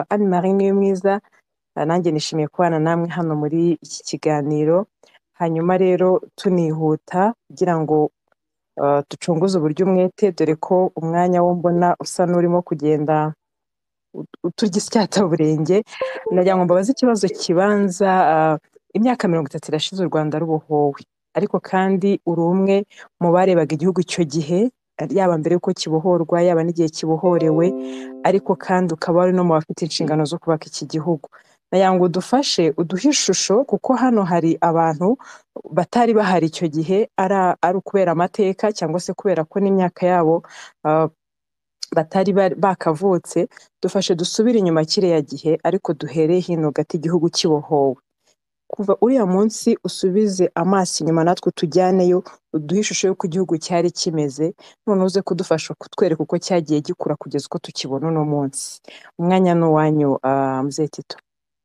nitwa Anne Marie Niyomwiza, nanjye nishimiye kubana namwe hano muri iki kiganiro. Hanyuma rero tunihuta kugira ngo ducunguze uburyo umwete, dore ko umwanya wo mbona usa n'urimo kugenda uturya isyataburenge. Nagira ngo mbabaze ikibazo kibanza. Imyaka 30 irashize u Rwanda rubohowe, ariko kandi uri umwe mu barebaga igihugu icyo gihe, yaba mbere yuko kibohorwa yaba n'igihe kibohorewe, ariko kandi ukaba ari no mu bafite inshingano zo kubaka iki gihugu. Nagira ngo udufashe uduhe ishusho, kuko hano hari abantu batari bahari icyo gihe, ari ukubera amateka cyangwa se kubera ko n'imyaka yabo batari bakavutse. Dufashe dusubire inyuma kiriya gihe, ariko duhereye hino gati igihugu kibohowe. Kuva uriya munsi usubize amaso inyuma, natwe tujyaneyo, uduhe ishusho y'uko igihugu cyari kimeze, none uze kudufasha kutwereka uko cyagiye gikura kugeza uko tukibona uno munsi. Umwanya ni uwanyu, Mzee Tito.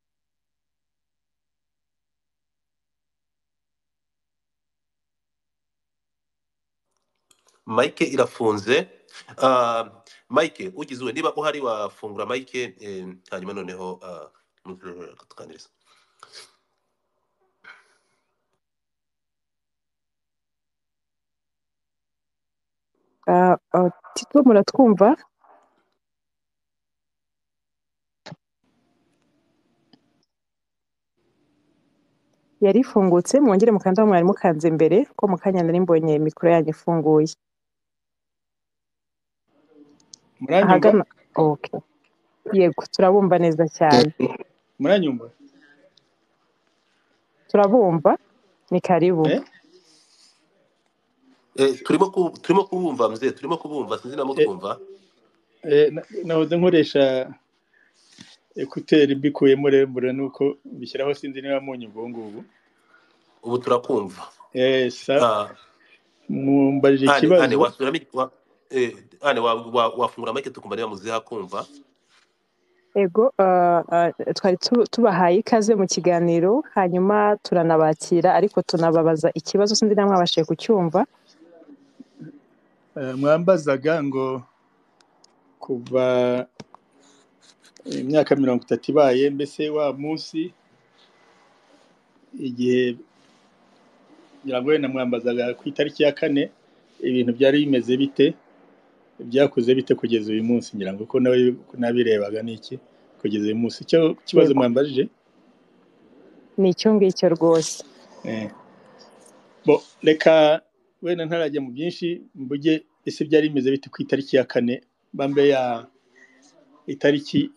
Mike irafunze. Mike ugizwe, niba uhari wafungura Mike, hanyuma noneho tukaniriza. Tito, muratwumva? Yari ifungutse, mwongere mukanda mwari mukanze mbere, ko mu kanya nari mbonye mikoro yanyu ifunguye. Muranyumva? Okay. Yego, turabumva neza cyane. Muranyumva? Turabumva, ni karibu. Turimo kubumva Mzee, turimo kubumva, sinzi na mutwumva. Nahoze nkoresha ekuteri mbikuyemo rero nuko bishyiraho, sinzi niba munyumva ngubu. Ubu turakumva. Mumbarije ikibazo. Ane wasubiramo, wafungura Mike tukumva niba Muzehe akumva. Ego, twari tubahaye ikaze mu kiganiro, hanyuma turanabakira, ariko tunababaza ikibazo sinzi namwe mwabashije kucyumva. Mwambazaga ngo kuva imyaka 30 ibaye, mbese wa munsi igihe ngira na mwambazaga ku itariki ya 4 ibintu byari bimeze bite, byakuze bite kugeza uyu munsi, ngira ngo ko nawe nabirebaga niki kugeza uyu munsi. Cyo kibazo mwambajije ni cyo ngicyo rwose. Reka wenda ntarajya mu byinshi, mbuge ese byari bimeze bite ku itariki ya 4, bambe ya itariki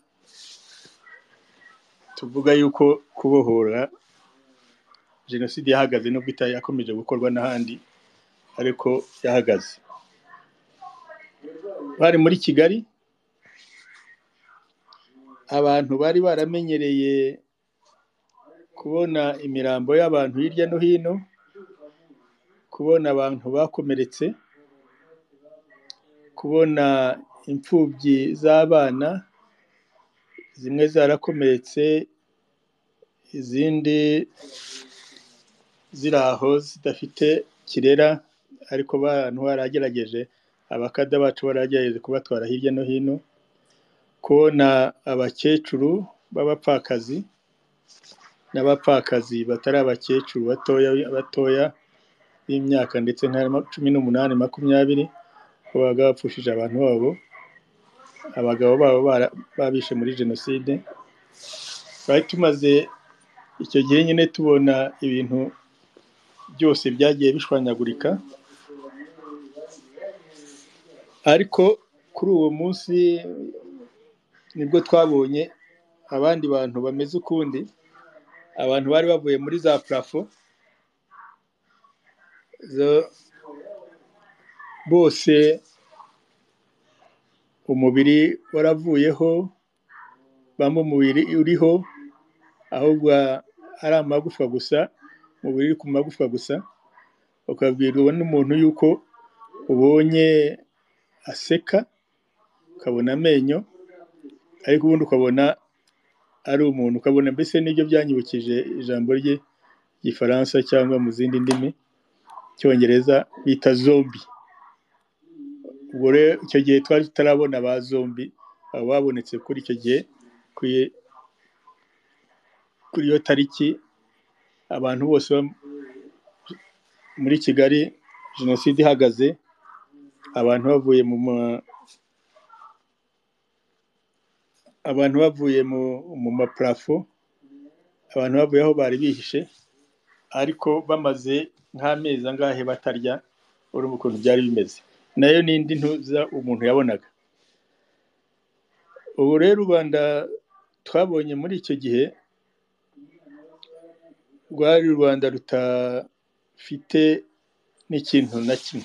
tuvuga yuko kubohora jenoside yahagaze, no bita yakomeje gukorwa n'ahandi, ariko yahagaze. Bari muri Kigali, abantu bari baramenyereye kubona imirambo y'abantu hirya no hino, kubona abantu bakomeretse, kubona imfubyi z'abana, zimwe zarakomeretse, izindi ziraho zidafite kirera, ariko abantu baragerageje, abakada bacu baragerageje kubatwara hirya no hino. Kubona abakecuru b'abapfakazi n'abapfakazi batari abakecuru batoya b'imyaka ndetse nka 18 20, babaga bapfushije abantu babo, abagabo babo babishe muri jenoside. Bari tumaze icyo gihe nyine tubona ibintu byose byagiye bishwanyagurika, ariko kuri uwo munsi nibwo twabonye abandi bantu bameze ukundi, abantu bari bavuye muri za plafo bose, umubiri waravuyeho, bamwe umubiri uriho, ahubwo ari amagufwa gusa, umubiri uri ku magufwa gusa. Ukabwirwa n'umuntu yuko ubonye aseka, ukabona amenyo, ariko ubundi ukabona ari umuntu, ukabona mbese n'ibyo byanyibukije ijambo rye Gifaransa cyangwa mu zindi ndimi Cyongereza bita zombie. Ubwo rero icyo gihe twari tutarabona ba zombie, abo babonetse kuri icyo gihe kuri iyo tariki abantu bose muri Kigali jenoside ihagaze, abantu bavuye mu maparafo, abantu bavuye aho bari bihishe, ariko bamaze nk'amezi angahe batarya, urumva ukuntu byari bimeze. Nayo n'indi ntuza umuntu yabonaga. Ubu rero u Rwanda twabonye muri icyo gihe rwari u Rwanda rutafite n'ikintu na kimwe.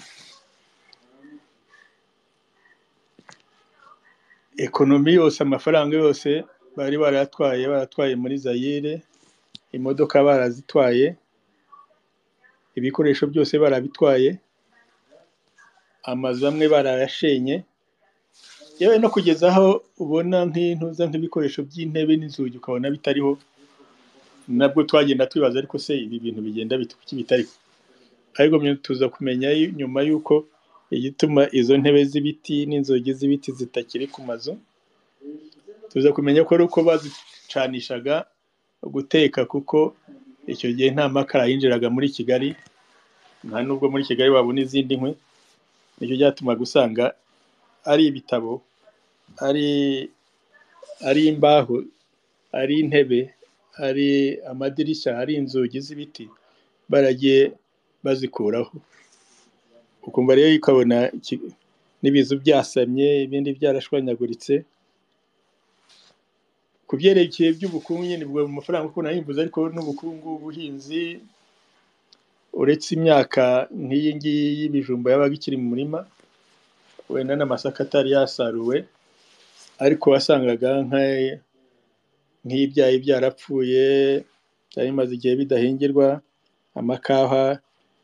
Ekonomi yose, amafaranga yose bari baratwaye muri Zaire, imodoka barazitwaye, ibikoresho byose barabitwaye, amazu amwe barayashenye, yewe no kugeza aho ubona nk'ibikoresho by'intebe n'inzugi ukabona bitariho. Nabwo twagenda twibaza, ariko se ibi bintu bigenda kuki bitariho? Ariko tuza kumenya nyuma y'uko igituma izo ntebe z'ibiti n'inzugi z'ibiti zitakiri ku mazu, tuza kumenya ko ari uko bazicanishaga guteka, kuko icyo gihe nta makara yinjiraga muri Kigali, nta nubwo muri Kigali wabona izindi nkwi. Nicyo byatumaga usanga ari ibitabo, ari imbaho, ari intebe, ari amadirishya, ari inzugi z'ibiti, baragiye bazikuraho. Ukumva rero ukabona n'ibizu byasamye, ibindi byarashwanyaguritse. Ku byerekeye by'ubukungu nyine bwo mu mafaranga uko nayimvuze, ariko n'ubukungu, ubuhinzi, uretse imyaka nk'iyi ngiyi y'ibijumba yabaga ikiri mu murima, wenda n'amasaka atari yasaruwe, ariko wasangaga nk'ibyayi byarapfuye, byari bimaze igihe bidahingirwa, amakawa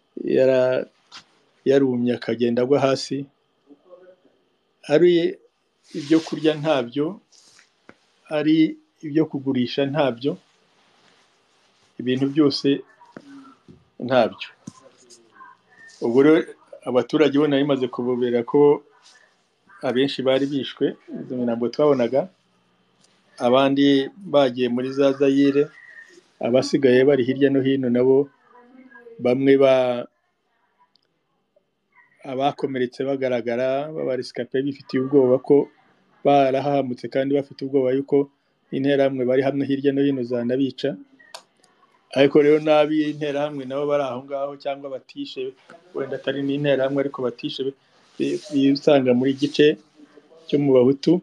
yarumye akagenda agwa hasi, ari ibyo kurya ntabyo, ari ibyo kugurisha ntabyo, ibintu byose ntabyo. Ubwo rero abaturage bo nari maze kubobera ko abenshi bari bishwe, izo mirambo twabonaga, abandi bagiye muri za Zaire, abasigaye bari hirya no hino nabo bamwe abakomeretse bagaragara, b'abaresikape bifitiye ubwoba ko barahahamutse, kandi bafite ubwoba yuko interahamwe bari hamwe hirya no hino zanabica. Ariko rero n'ab'interahamwe nabo bari aho ngaho, cyangwa batishe, wenda atari n'interahamwe ariko batishe, bisanga muri gice cyo mu Bahutu,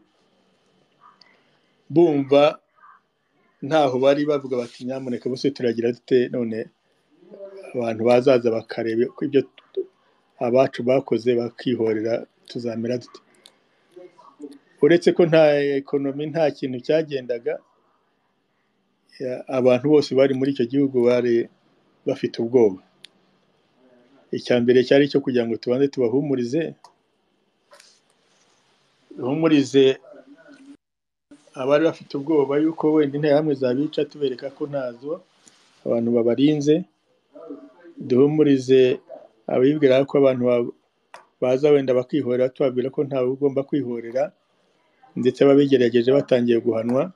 bumva ntaho bari bavuga bati nyamuneka bose turagira dute none abantu bazaza bakareba ko ibyo abacu bakoze bakihorera tuzamera dute. Uretse ko nta ekonomi, nta kintu cyagendaga, abantu bose bari muri icyo gihugu bari bafite ubwoba. Icya mbere cyari cyo kugira ngo tubanze tubahumurize, abari bafite ubwoba yuko wenda interahamwe zabica, tubereka ko ntazo, abantu babarinze. Duhumurize abibwira ko abantu baza wenda bakihorera, tubabwira ko ntawe ugomba kwihorera, ndetse ababigerageje batangiye guhanwa.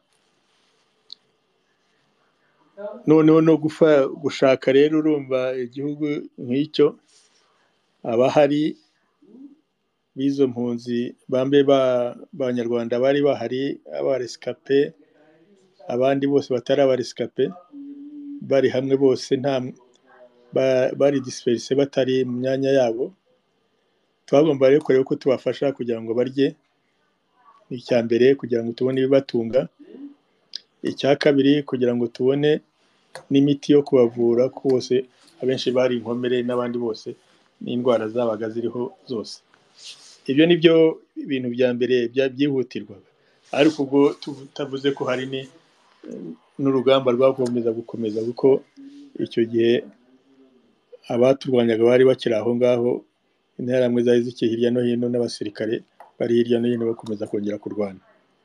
Noneho no gushaka rero, urumva igihugu nk'icyo, abahari b'izo mpunzi bambe b'abanyarwanda bari bahari, abaresikape, abandi bose batari abaresikape, bari hamwe bose, bari disperise, batari mu myanya yabo. Twagomba rero kureba ko tubafasha kugira ngo barye, icya mbere kugira ngo tubone ibibatunga, icya kabiri kugira ngo tubone n'imiti yo kubavura, ko bose abenshi bari inkomere, n'abandi bose n'indwara zabaga ziriho zose. Ibyo ni byo ibintu bya mbere byihutirwaga, ariko ubwo tutavuze ko hari n'urugamba rwakomeza gukomeza, kuko icyo gihe abaturwanyaga bari bakiri aho ngaho, interahamwe zari zikiri hirya no hino, n'abasirikare bari hirya no hino bakomeza kongera kurwana.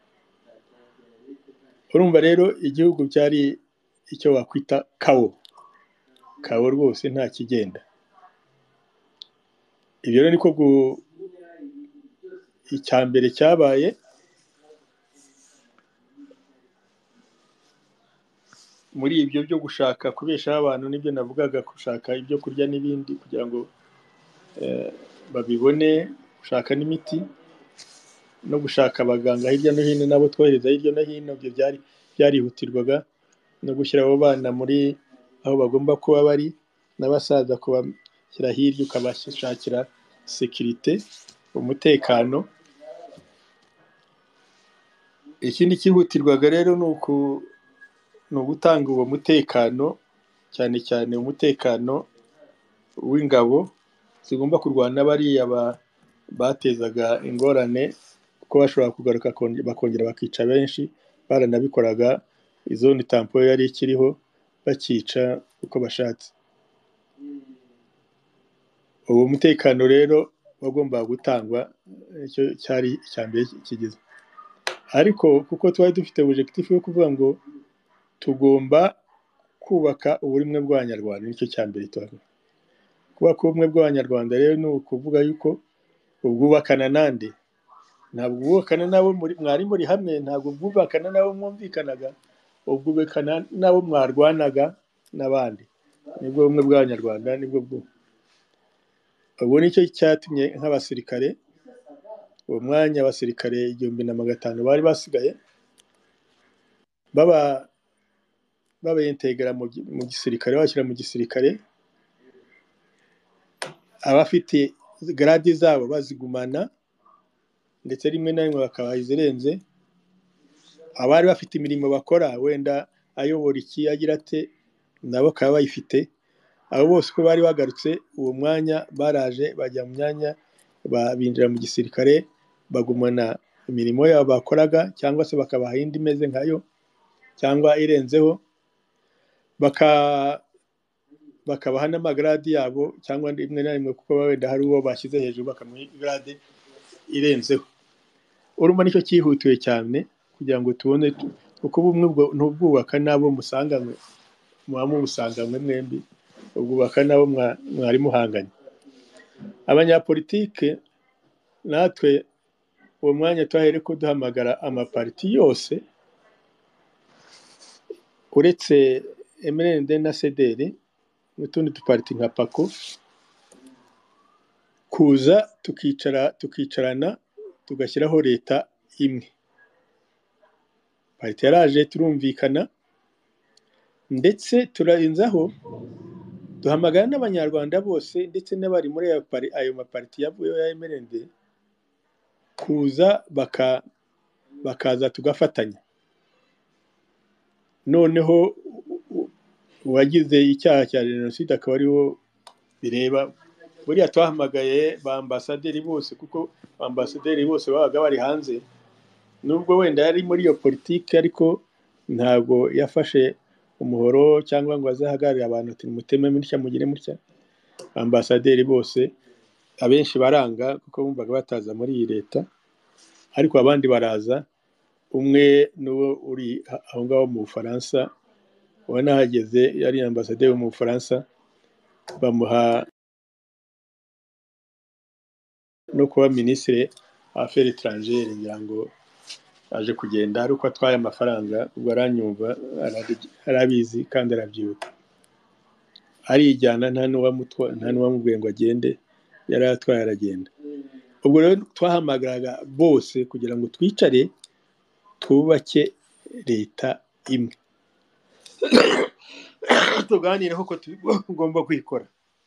Urumva rero igihugu cyari icyo wakwita kawo rwose, nta kigenda. Ibyo rero niko icya mbere cyabaye. muri ibyo byo gushaka kubeshaho abantu n'ibyo navugaga, gushaka ibyo kurya n'ibindi kugira ngo babibone, gushaka n'imiti no gushaka abaganga hirya no hino nabo twohereza hirya no hino, ibyo byarihutirwaga, no gushyira abo bana muri aho bagomba kuba bari, n'abasaza kubashyira hirya ukabashakira sekirite, umutekano. Ikindi cyihutirwaga rero ni ugutanga uwo mutekano, cyane cyane umutekano w'ingabo zigomba kurwana bariya batezaga ingorane, kuko bashobora kugaruka bakongera bakica benshi, baranabikoraga, izone tampo yari ikiriho bakica uko bashatse. Uwo mutekano rero wagombaga gutangwa, icyo cyari icya mbere kigize. Ariko kuko twari dufite objectif yo kuvuga ngo tugomba kubaka ubumwe bw'Abanyarwanda, nicyo cya mbere twavuga. Kubaka ubumwe bw'Abanyarwanda rero ni ukuvuga yuko ubwubakana nande, ntabwo ubwubakana nabo mwari muri hamwe, ntabwo ubwubakana nabo mwumvikanaga, ubwubakana nabo mwarwanaga n'abandi, nibwo bumwe bw'Abanyarwanda. Nibwo ubu nicyo cyatumye nk'abasirikare, uwo mwanya abasirikare 1500 bari basigaye babaintegra mu gisirikare, bashyira mu gisirikare, abafite grade zabo bazigumana, ndetse rimwe na rimwe bakabaha izirenze. Abari bafite imirimo bakora, wenda ayobora iki agira ate, nabo bakaba bayifite. Abo bose uko bari bagarutse uwo mwanya baraje bajya mu myanya, binjira mu gisirikare, bagumana imirimo yabo bakoraga, cyangwa se bakabaha indi imeze nkayo cyangwa irenzeho, bakabaha n'amagrade yabo, cyangwa rimwe na rimwe kuko wenda hari uwo bashyize hejuru bakamuha grade irenzeho. Urumva nicyo cyihutiwe cyane kugira ngo tubone kuko bumwe ntubwubaka nabo musanganywe, muba mubusanganywe mwembi, ubwubaka nabo mwari muhanganye. Abanyapolitike natwe uwo mwanya twahere ko duhamagara amaparti yose uretse MRND na CDR n'utundi duparti nka PACO, kuza tukicarana tugashyiraho leta imwe. Parti yaraje turumvikana, ndetse turarenzaho duhamagara n'Abanyarwanda bose, ndetse n'abari muri ayo maparti yavuyeho ya MRND, kuza bakaza tugafatanya. Noneho uwagize icyaha cya jenoside akaba ariwo bireba. Buriya twahamagaye ba ambasaderi bose, kuko ambasaderi bose babaga bari hanze, nubwo wenda yari muri iyo politiki, ariko ntabwo yafashe umuhoro cyangwa ngo azahagarire abantu ati muteme mutya mugire mutya. Ambasaderi bose abenshi baranga, kuko bumvaga bataza muri iyi leta, ariko abandi baraza. Umwe n'uwo uri aho ngaho mu Bufaransa, wanahageze yari ambasaderi wo mu Bufaransa, bamuha no kuba ministre affaires étrangères, ngira ngo aje kugenda ari uko atwaye amafaranga, ubwo aranyumva, arabizi kandi arabyibuka, arijyana, nta n'uwamubwiye ngo agende, yari atwaye aragenda. Ubwo rero twahamagaraga bose kugira ngo twicare twubake leta imwe, tuganireho ko tugomba kwikora.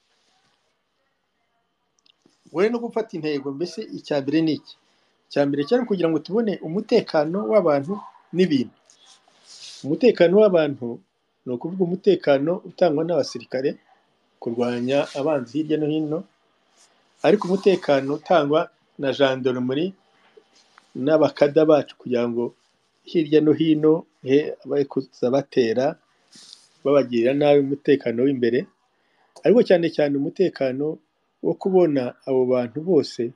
Wowe no gufata intego, mbese icya mbere ni iki? Icya mbere cyari kugira ngo tubone umutekano w'abantu n'ibintu. Umutekano w'abantu ni ukuvuga umutekano utangwa n'abasirikare kurwanya abanzi hirya no hino, ariko umutekano utangwa na gendarmerie n'abakada bacu kugira ngo hirya no hino bari kuza batera babagirira nabi, umutekano w'imbere. Ariko cyane cyane umutekano wo kubona abo bantu bose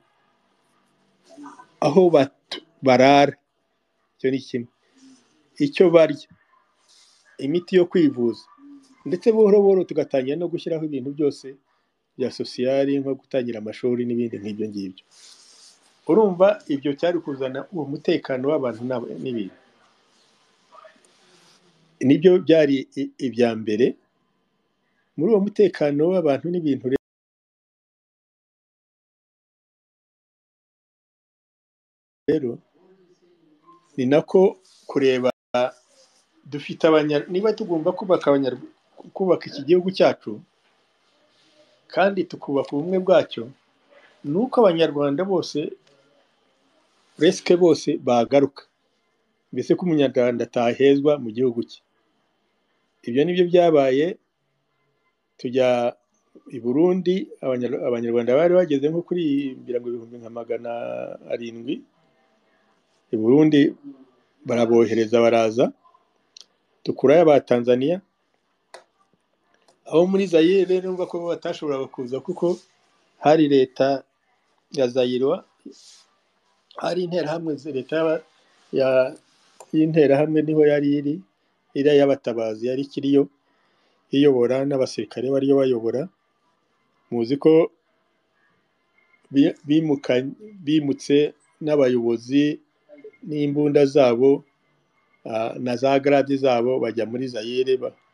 aho barara, icyo ni kimwe, icyo barya, imiti yo kwivuza, ndetse buhoro buhoro tugatangira no gushyiraho ibintu byose bya sosiyali, nko gutangira amashuri n'ibindi nk'ibyo ngibyo. Urumva ibyo cyari kuzana uwo mutekano w'abantu n'ibintu. nibyo byari ibya mbere muri uwo mutekano w'abantu n'ibintu. Rero ni nako kureba dufite niba tugomba kubaka iki gihugu cyacu kandi tukubaka ubumwe bwacyo, ni uko abanyarwanda bose resike bose bagaruka, mbese ko umunyarwanda atahezwa mu gihugu cye. Ibyo nibyo byabaye. Tujya i Burundi, abanyarwanda bari bageze nko kuri ibihumbi nka 700 i Burundi, barabohereza baraza. Dukurayo aba Tanzania, aho muri Zaire numva ko batashoboraga kuza kuko hari leta ya Zaire, hari interahamwe, leta y'interahamwe niho yari iri, iriya y'abatabazi yari ikiriyo iyobora, n'abasirikare bariyo bayobora. Muzi ko bimutse n'abayobozi n'imbunda zabo na za garade zabo bajya muri Zaire.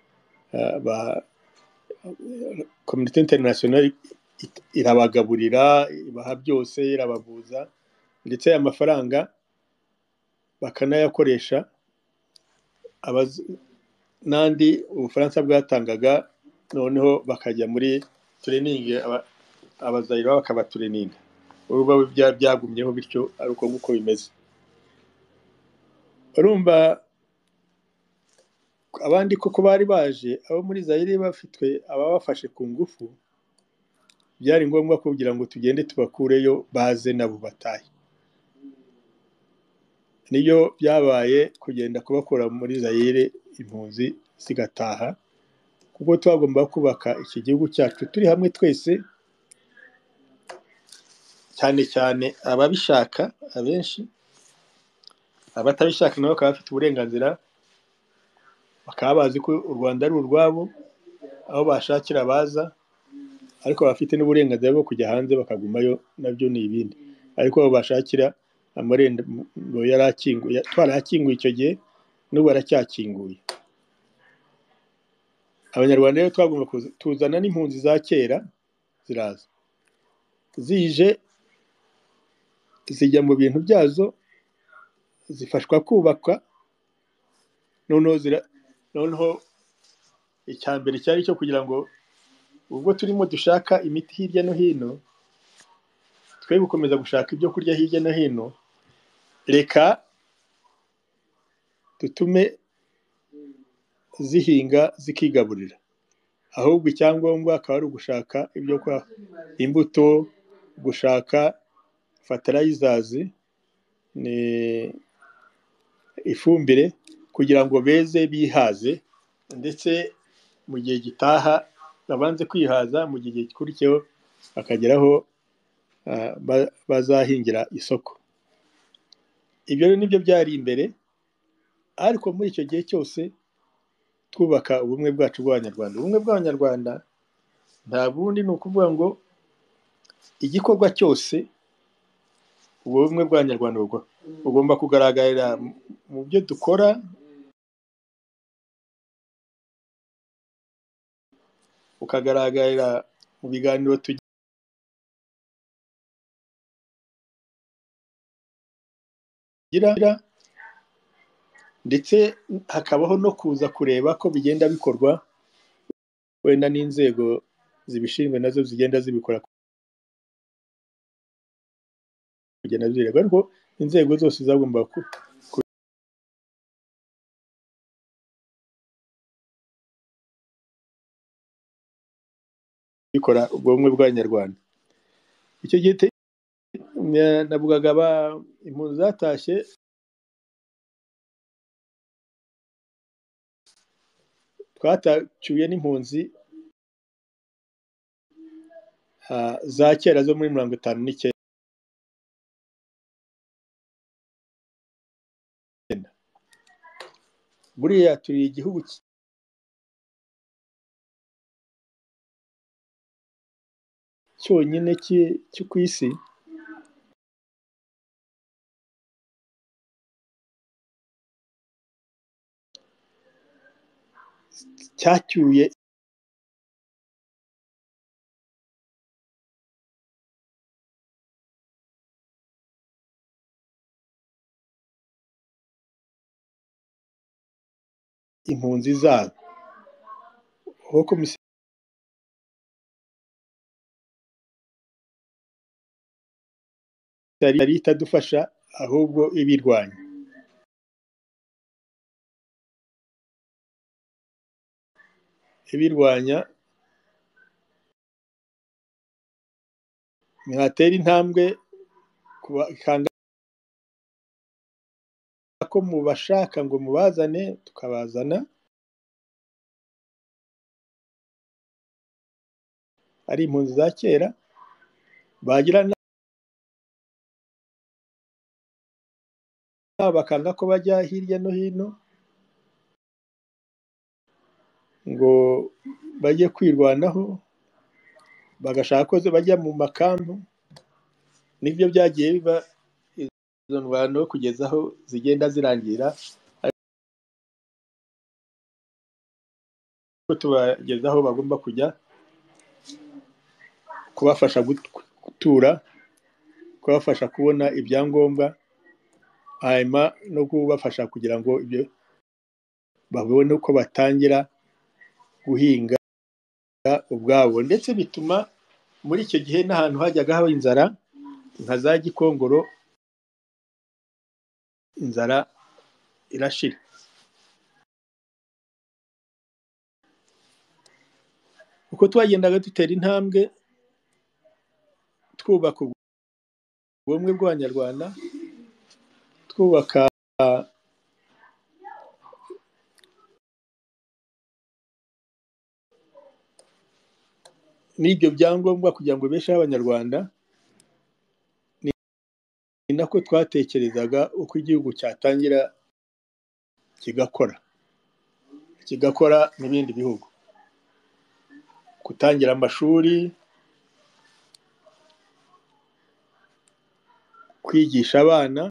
Community International irabagaburira, ibaha byose, irabavuza, ndetse amafaranga bakanayakoresha n'andi Ubufaransa bwatangaga, noneho bakajya muri training, abazayiro bakaba training. Uruba byagumyeho bityo ari uko nguko bimeze. Urumva abandi koko bari baje, abo muri Zaire bafitwe ababafashe ku ngufu, byari ngombwa kugira ngo tugende tubakureyo baze nabo batahe. Niyo byabaye kugenda kubakora muri Zaire, impunzi zigataha, kuko twagomba kubaka iki gihugu cyacu turi hamwe twese, cyane cyane ababishaka abenshi. Abatabishaka nabo bakaba bafite uburenganzira, bakaba bazi ko u Rwanda ari urwabo, aho bashakira baza, ariko bafite n'uburenganzira bwo kujya hanze bakagumayo, nabyo ni ibindi. Ariko aho bashakira amarembo yarakinguye, twarakinguye icyo gihe, n'ubu aracyakinguye. Abanyarwanda rero twagomba tuzana n'impunzi za kera, ziraza zije, zijya mu bintu byazo, zifashwa kubaka. Noneho icya mbere cyari cyo kugira ngo ubwo turimo dushaka imiti hirya no hino, twe gukomeza gushaka ibyo kurya hirya no hino, reka dutume zihinga zikigaburira. Ahubwo icyangombwa akaba ari ugushaka ibyo kwa imbuto, gushaka fertilizers, ni ifumbire, kugira ngo beze bihaze, ndetse mu gihe gitaha babanze kwihaza, mu gihe gikurikiyeho bakageraho bazahingira isoko. Ibyo nibyo byari imbere. Ariko muri icyo gihe cyose twubaka ubumwe bwacu bw'Abanyarwanda. Ubumwe bw'Abanyarwanda nta bundi ni ukuvuga ngo igikorwa cyose, ubumwe bw'Abanyarwanda bugomba kugaragarira mu byo dukora, ukagaragarira mu biganiro tugira, ndetse hakabaho no kuza kureba ko bigenda bikorwa, wenda n'inzego zibishinzwe nazo zigenda zibikora kugenda zireba. Ariko inzego zose zagomba kubikora ubumwe bw'Abanyarwanda. Icyo gihe navugaga impunzi zatashye, twatacyuye n'impunzi za kera zo muri 59. Buriya turi igihugu cyonyine cyo ku isi cyacyuye impunzi zabo, aho komisiyo yari itadufasha ahubwo ibirwanya. Mwatera intambwe ikanga ko mubashaka ngo mubazane, tukabazana ari impunzi za kera, bagira bakanga ko bajya hirya no hino ngo bajye kwirwanaho, bagashaka ko bajya mu makampu. Nibyo byagiye biba izo ndwano kugeza aho zigenda zirangira, ariko tubageza aho bagomba kujya, kubafasha gutura, kubafasha kubona ibyangombwa, hanyuma no kubafasha kugira ngo ibyo babone uko batangira guhinga ubwabo. Ndetse bituma muri icyo gihe n'ahantu hajyaga haba inzara nka za Gikongoro, inzara irashira. Uko twagendaga dutera intambwe twubaka ubumwe bw'Abanyarwanda, twubaka n'ibyo byangombwa kugira ngo besheho Abanyarwanda, ni nako twatekerezaga uko igihugu cyatangira kigakora n'ibindi bihugu, gutangira amashuri, kwigisha abana,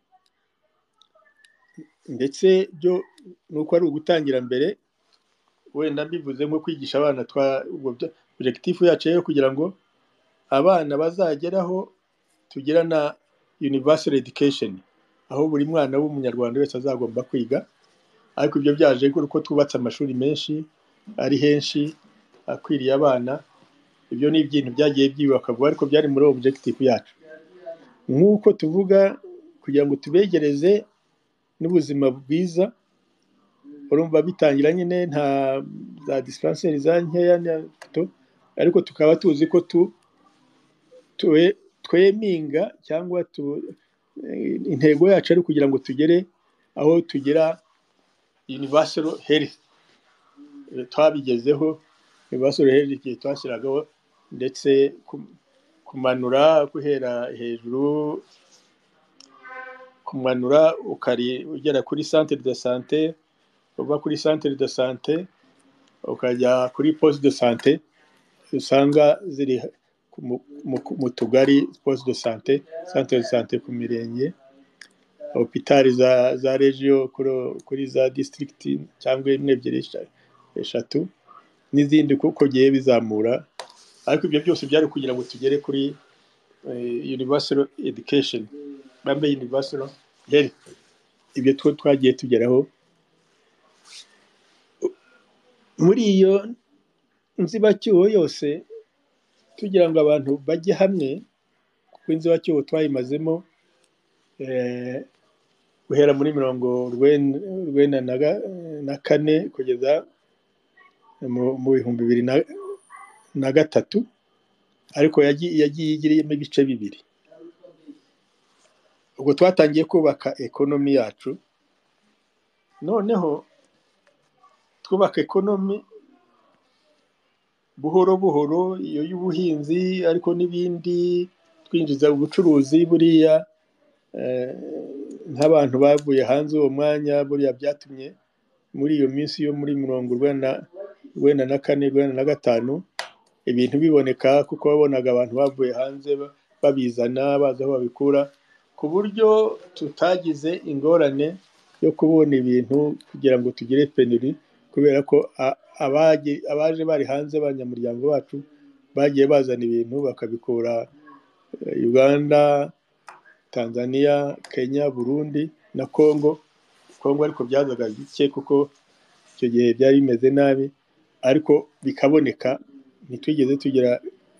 ndetse byo nuko ari ugutangira mbere, wenda mbivuze nko kwigisha abana, objectif yacu yo kugira ngo abana bazageraho tugira na universal education, aho buri mwana w'umunyarwanda wese azagomba kwiga. Ariko ibyo byaje uko twubatse amashuri menshi ari henshi akwiriye abana. Ibyo ni ibintu byagiye byubaka vuba, ariko byari muri objectif yacu. Nk'uko tuvuga kugira ngo tubegereze n'ubuzima bwiza, urumva bitangira nyine nta za dispensaire za nkeya, ariko tukaba tuzi ko tweminga cyangwa intego yacu ari kugira ngo tugere aho tugira universal health. Twabigezeho universal health igihe twashyiragaho, ndetse kumanura guhera hejuru, kumanura ugera kuri centre de santé, uva kuri centre de santé ukajya kuri poste de santé, usanga ziri mu tugari, poste de santé, centre de santé ku mirenge, hôpital za region kuri za district cyangwa imwe ebyiri eshatu n'izindi, kuko giye bizamura. Ariko ibyo byose byari kugira ngo tugere kuri universal education, bambe universal health. Ibyo twagiye tugeraho muri iyo nzibacyuho yose, tugira ngo abantu bajye hamwe, kuko inzibacyuho twayimazemo guhera muri 1994 kugeza mu 2003, ariko yagiye igiriyemo ibice bibiri. Ubwo twatangiye kubaka ekonomi yacu, noneho twubaka ekonomi buhoro buhoro, iyo y'ubuhinzi ariko n'ibindi, twinjiza ubucuruzi. Buriya nk'abantu bavuye hanze uwo mwanya, buriya byatumye muri iyo minsi yo muri 1994 1995 ibintu biboneka, kuko wabonaga abantu bavuye hanze babizana, baza aho babikura, ku buryo tutagize ingorane yo kubona ibintu kugira ngo tugire penuri, kubera ko abaje bari hanze abanyamuryango bacu bagiye bazana ibintu bakabikura Uganda, Tanzania, Kenya, Burundi na Congo ariko byazaga bike kuko icyo gihe byari bimeze nabi, ariko bikaboneka ntitwigeze tugira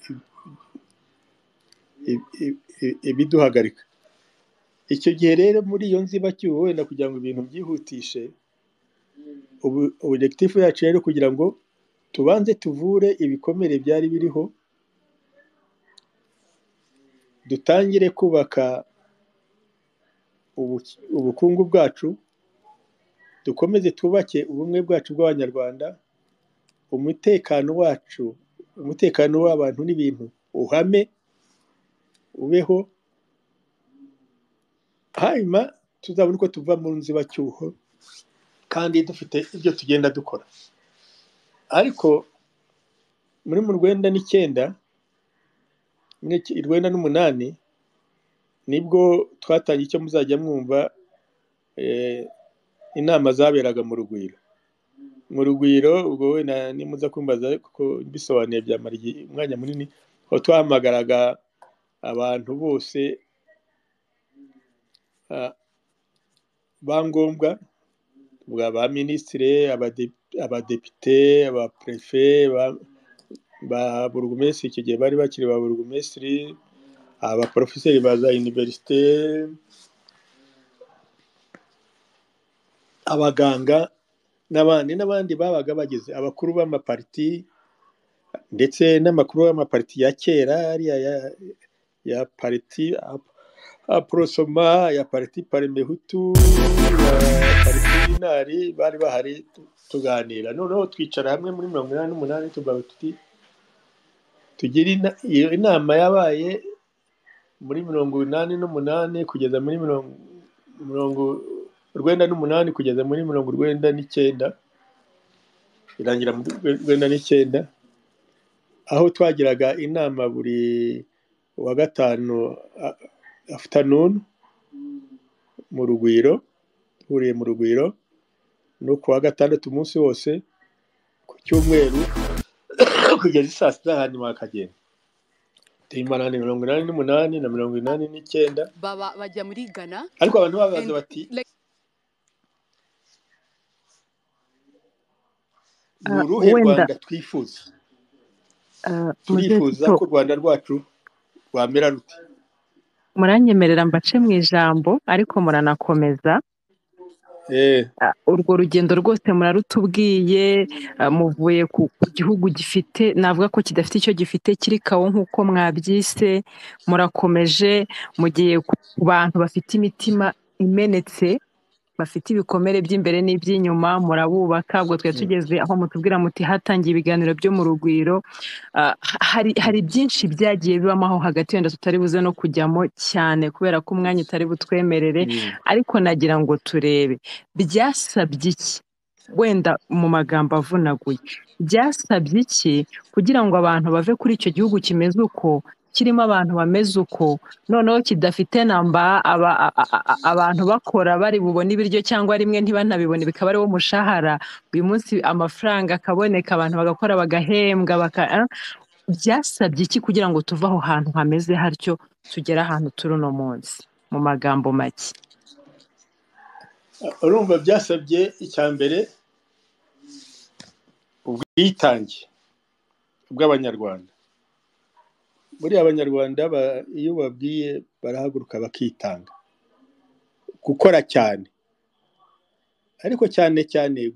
ibiduhagarika. Icyo gihe rero muri iyo nzibacyuho wenda kugira ngo ibintu byihutishe, objectif yacu rero kugira ngo tubanze tuvure ibikomere byari biriho, dutangire kubaka ubukungu bwacu, dukomeze twubake ubumwe bwacu bw'abanyarwanda, umutekano wacu, umutekano w'abantu n'ibintu uhame ubeho, hanyuma tuzabona uko tuva mu nzibacyuho kandi dufite ibyo tugenda dukora. Ariko muri mu 1999 1998 nibwo twatangiye icyo muzajya mwumva inama zaberaga mu Rugwiro. Mu Rugwiro ubwo wenda nimuza kumbaza kuko bisobanuye byamara umwanya munini, aho twahamagaraga abantu bose bangombwa, ba ministre, abadepite, abaprefe, ba burugumesitiri, icyo gihe bari bakiri ba burugumesitiri, abaprofeseri ba za universite, abaganga n'abandi babaga bageze, abakuru b'amapariti ndetse n'amakuru y'amapariti ya kera ariya ya pariti Aprosoma, ya pariti Parimehutu, ya pariti Inari, bari bahari tuganira. Noneho twicara hamwe muri 1988 tuvuga tuti tugira iyo inama yabaye muri 1988 kugeza muri 1998 kugeza muri 1999, irangira muri 1999, aho twagiraga inama buri wa gatanu afternoon mu Rugwiro, huriye mu Rugwiro, no kuwa gatandatu umunsi wose, ku cyumweru kugeza saa sita hanyuma akagenda. Timana 1988 na 1989 bajya muri Ghana, ariko abantu babaza bati uruhe Rwanda twifuza? Turifuza ko u Rwanda rwacu rwamera rute? Muranyemerera mbace mu ijambo ariko muranakomeza. Urwo rugendo rwose murarutubwiye, muvuye ku gihugu gifite, navuga ko kidafite icyo gifite kiri kawo nk'uko mwabyise, murakomeje mugiye ku bantu bafite imitima imenetse, bafite ibikomere by'imbere n'iby'inyuma, murabubaka. Ubwo twe tugeze aho mutubwira muti hatangiye ibiganiro byo mu Rugwiro, hari byinshi byagiye bibamo aho hagati, wenda tutari buze no kujyamo cyane kubera ko umwanya utari butwemerere, ariko nagira ngo turebe byasabye iki, wenda mu magambo avunaguye, byasabye iki kugira ngo abantu bave kuri icyo gihugu kimeze uko, kirimo abantu bameze uko, noneho kidafite namba, abantu bakora bari bubone ibiryo cyangwa rimwe ntibanabibone bikaba ari wo mushahara, uyu munsi amafaranga akaboneka, abantu bagakora bagahembwa, byasabye iki kugira ngo tuve aho hantu hameze hatyo tugere ahantu turi uno munsi, mu magambo make? Urumva byasabye icyambere ubwitange bw'abanyarwanda. Muri abanyarwanda iyo babwiye barahaguruka bakitanga, gukora cyane, ariko cyane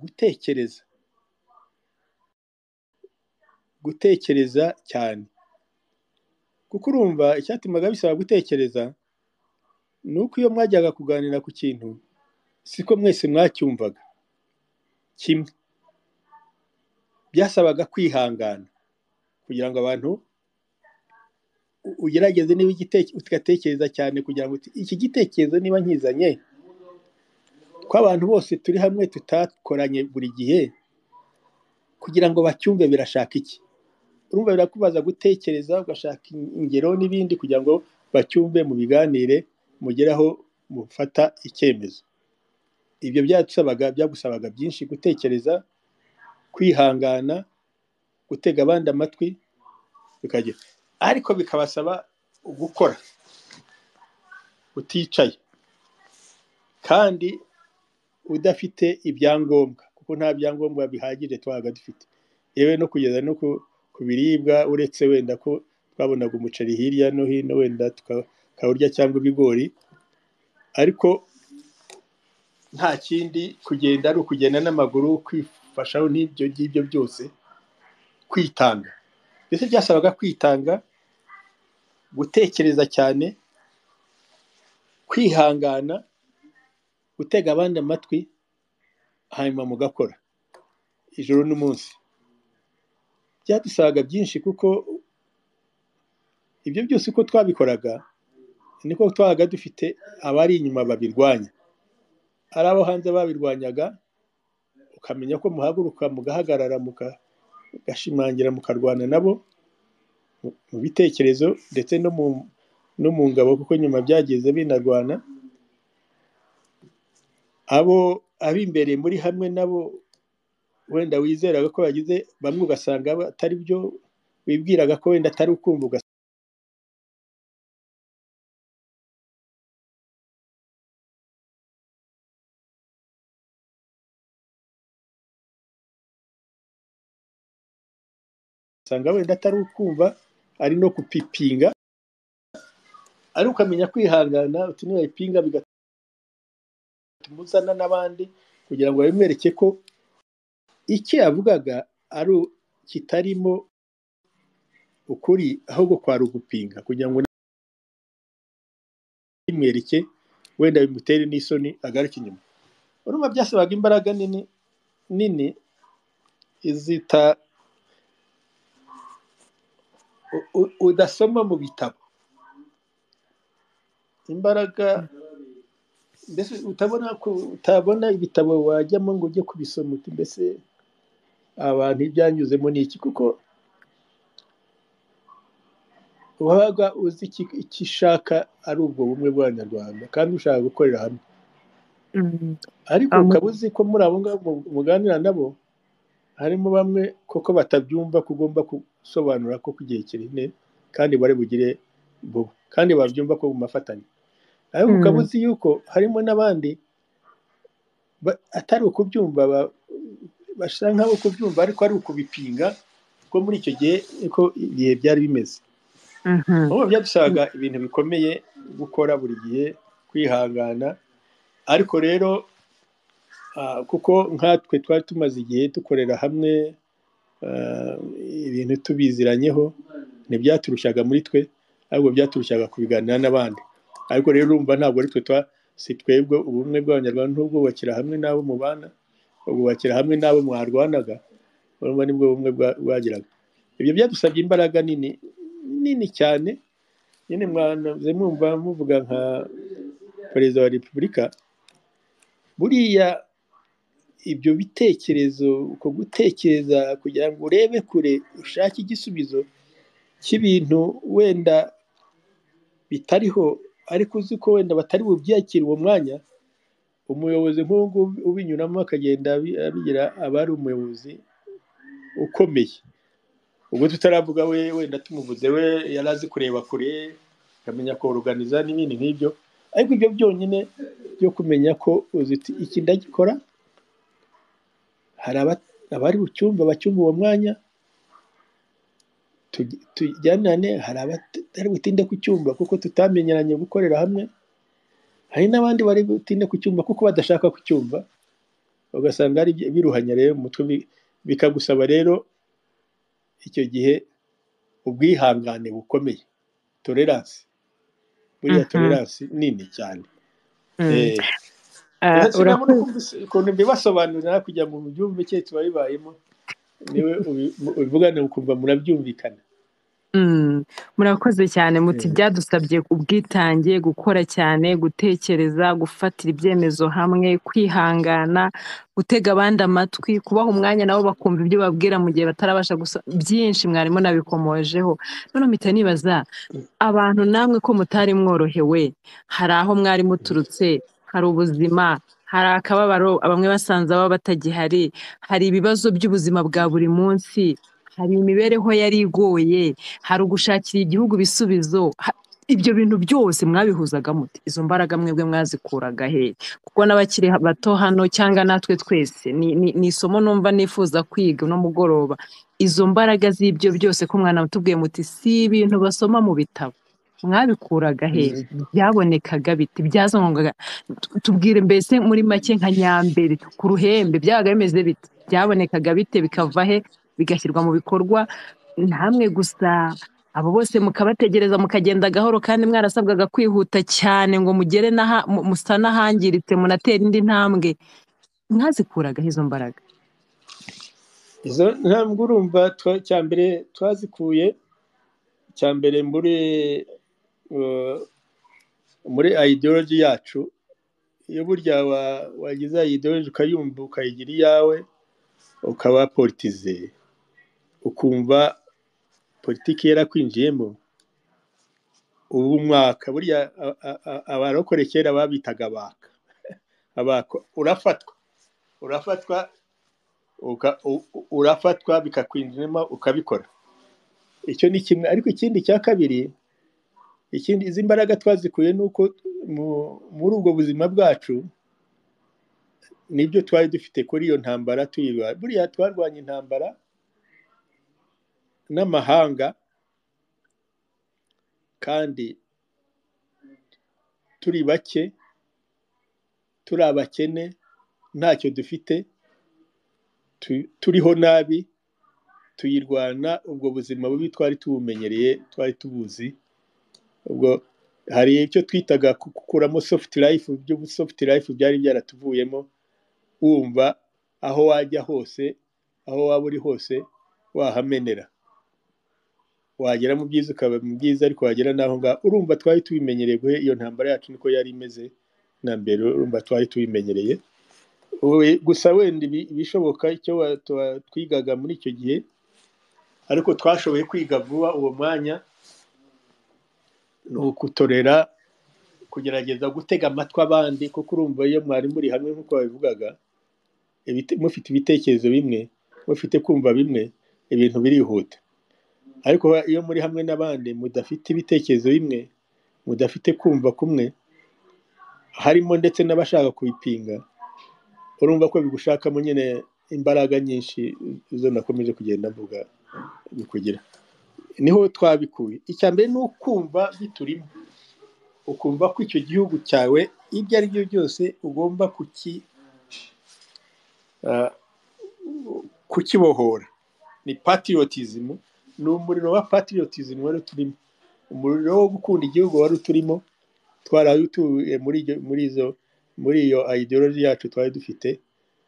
gutekereza cyane, kuko urumva icyatumaga bisaba gutekereza ni uko iyo mwajyaga kuganira ku kintu siko mwese mwacyumvaga kimwe, byasabaga kwihangana kugira ngo abantu ugerageze niba ugatekereza cyane kugira ngo iki gitekerezo niba nkizanye ko abantu bose turi hamwe tutakoranye buri gihe, kugira ngo bacyumve birashaka iki. Urumva birakubaza gutekereza, ugashaka ingero n'ibindi kugira ngo bacyumve, mu biganire mugeraho mufata icyemezo. Ibyo byagusabaga byinshi, gutekereza kwihangana, gutega abandi amatwi bikagira, ariko bikabasaba gukora uticaye kandi udafite ibyangombwa, kuko nta byangombwa bihagije twabaga dufite, yewe no kugeza no ku biribwa, uretse wenda ko twabonaga umuceri hirya no hino wenda tukawurya cyangwa ibigori, ariko nta kindi, kugenda ari ukugenda n'amaguru, kwifashaho n'ibyo ngibyo byose, kwitanga. Mbese byasabaga kwitanga, gutekereza cyane, kwihangana, gutega abandi amatwi, hanyuma mugakora ijoro n'umunsi. Byadusabaga byinshi, kuko ibyo byose uko twabikoraga niko twabaga dufite abari inyuma babirwanya. Ari abo hanze babirwanyaga, ukamenya ko muhaguruka mugahagarara, mugashimangira, mukarwana nabo mu bitekerezo ndetse no mu ngabo, kuko nyuma byageze binarwana. Ab'imbere muri hamwe nabo wenda wizeraga ko bagize, bamwe ugasanga atari byo wibwiraga ko wenda atari ukumva, ugasanga wenda atari ukumva, ari no kupipinga, ariko ukamenya kwihangana, uti niwayipinga bigatuma uzana n'abandi, kugira ngo babimwereke ko icyo yavugaga ari kitarimo ukuri, ahubwo kwari ugupinga, kugira ngo bimwereke, wenda bimutere n'isoni, agaruke inyuma. Urumva byasabaga imbaraga nini udasoma mu bitabo, imbaraga mbese utabona ibitabo wajyamo ngo ujye kubisoma, uti mbese abantu ibyanyuzemo ni iki, kuko wabaga uzi icyo ushaka ari ubwo bumwe bw'Abanyarwanda, kandi ushaka gukorera hamwe. Ariko ukaba uzi ko muri abo ngabo muganira nabo harimo bamwe koko batabyumva, ko ugomba gusobanura ko igihe kiri kandi bari bugire vuba, kandi babyumva ko mu mafatanya. Ariko ukaba uzi yuko harimo n'abandi atari ukubyumva, bashaka nk'abo kubyumva, ariko ari ukubipinga, ko muri icyo gihe ko ibihe byari bimeze. Ubu byadusabaga ibintu bikomeye gukora buri gihe, kwihangana. Ariko rero kuko nkatwe twari tumaze igihe dukorera hamwe, ibintu tubiziranyeho, ntibyaturushaga muri twe, ahubwo byaturushaga kubiganira n'abandi. Ariko rero urumva ntabwo ari si twebwe ubumwe bw'Abanyarwanda ntubwubakira hamwe n'abo mubana, ubwubakira hamwe n'abo mwarwanaga, urumva nibwo bumwe bwagiraga. Ibyo byadusabye imbaraga nini cyane. Nyine mwanaze mwumva muvuga nka Perezida wa Repubulika, buriya ibyo bitekerezo, uko gutekereza kugira ngo urebe kure, ushake igisubizo cy'ibintu wenda bitariho, ariko uzi ko wenda batari bubyakire uwo mwanya, umuyobozi nk'ubu ubinyuramo akagenda abigira, aba ari umuyobozi ukomeye. Ubwo tutaravuga wenda tumuvuze, we yari azi kureba kure, akamenya koruganiza n'ibindi nk'ibyo. Ariko ibyo byonyine byo kumenya ko uzi iki ndagikora, hari abari bucyumva, bacyumva uwo mwanya, tujyanane, hari abatari butinde kucyumva kuko tutamenyeranye gukorera hamwe, hari n'abandi bari butinde kucyumva kuko badashaka kucyumva, ugasanga ari biruhanya rero mu mutwe. Bikagusaba rero icyo gihe ubwihangane bukomeye, tolerance, buriya tolerance nini cyane. Ukuntu mbibasobanurira kugira ngo mubyumve cye tuba bibayemo, niwe ubivugane ukumva murabyumvikana. Murakoze cyane, muti byadusabye ubwitange, gukora cyane, gutekereza, gufatira ibyemezo hamwe, kwihangana, gutega abandi amatwi, kubaha umwanya nabo bakumva ibyo babwira mu gihe batarabasha byinshi mwarimo nabikomojeho. None mpita nibaza, abantu namwe ko mutari mworohewe, hari aho mwari muturutse, hari ubuzima, hari akababaro bamwe basanze baba batagihari, hari ibibazo by'ubuzima bwa buri munsi, hari imibereho yari igoye, hari ugushakira igihugu ibisubizo. Ibyo bintu byose mwabihuzaga mute? Izo mbaraga mwebwe mwazikuraga he? Kuko n'abakiri bato hano cyangwa natwe twese ni isomo numva nifuza kwiga uno mugoroba. Izo mbaraga z'ibyo byose ko mwana mutubwiye muti si ibintu basoma mu bitabo, mwabikuraga he? Byabonekaga biti? Byazanwaga? Tubwire mbese muri make nka nyambere ku ruhembe byabaga bimeze bite? Byabonekaga bite, bikava he, bigashyirwa mu bikorwa? Namwe gusa abo bose mukabategereza mukagenda gahoro, kandi mwarasabwaga kwihuta cyane ngo mugere musa n'ahangiritse munatera indi ntambwe. Mwazikuraga izo mbaraga? izo ntambwe urumva cyambere twazikuye cyambere muri ideology yacu. Iyo burya wagize ideology ukayumva ukayigira iyawe, ukaba politize, ukumva politiki yarakwinjiyemo, ubu mwaka burya abarokore kera babitaga abaka urafatwa bikakwinjiramo ukabikora. Icyo ni kimwe. Ariko ikindi cya kabiri, izi mbaraga twazikuye nuko muri ubwo buzima bwacu nibyo twari dufite kuri iyo ntambara tuyirwanya. Buriya twarwanya intambara n'amahanga kandi turi bake, turi abakene, ntacyo dufite, turiho nabi, tuyirwana. Ubwo buzima bubi twari tubumenyereye, twari tubuzi. Ubwo hari icyo twitaga gukuramo soft life. Ibyo soft life byari byaratuvuyemo, wumva aho wajya hose, aho waba uri hose wahamenera, wagera mu byiza ukaba mu byiza, ariko wagera naho ngaho urumva twari tubimenyereye. Iyo ntambara yacu niko yari imeze na mbere, urumva twari tubimenyereye. Gusa wenda ibishoboka icyo twigaga muri icyo gihe, ariko twashoboye kwiga vuba uwo mwanya, ni ukutorera, kugerageza gutega amatwi abandi. Kuko urumva iyo mwari muri hamwe nk'uko babivugaga, mufite ibitekerezo bimwe, mufite kumva bimwe, ibintu birihuta. Ariko iyo muri hamwe n'abandi mudafite ibitekerezo bimwe, mudafite kumva kumwe, harimo ndetse n'abashaka kubipinga, urumva ko bigushakamo nyine imbaraga nyinshi. Izo nakomeje kugenda mvuga bikugira. Niho twabikuye. Icya mbere ni ukumva biturimo, ukumva ko icyo gihugu cyawe ibyo ari byo byose ugomba kukibohora. Ni patriotism, ni umuriro wa patriotism wari turimo, umuriro wo gukunda igihugu wari turimo. Twarayutuye muri iyo ideology yacu twari dufite,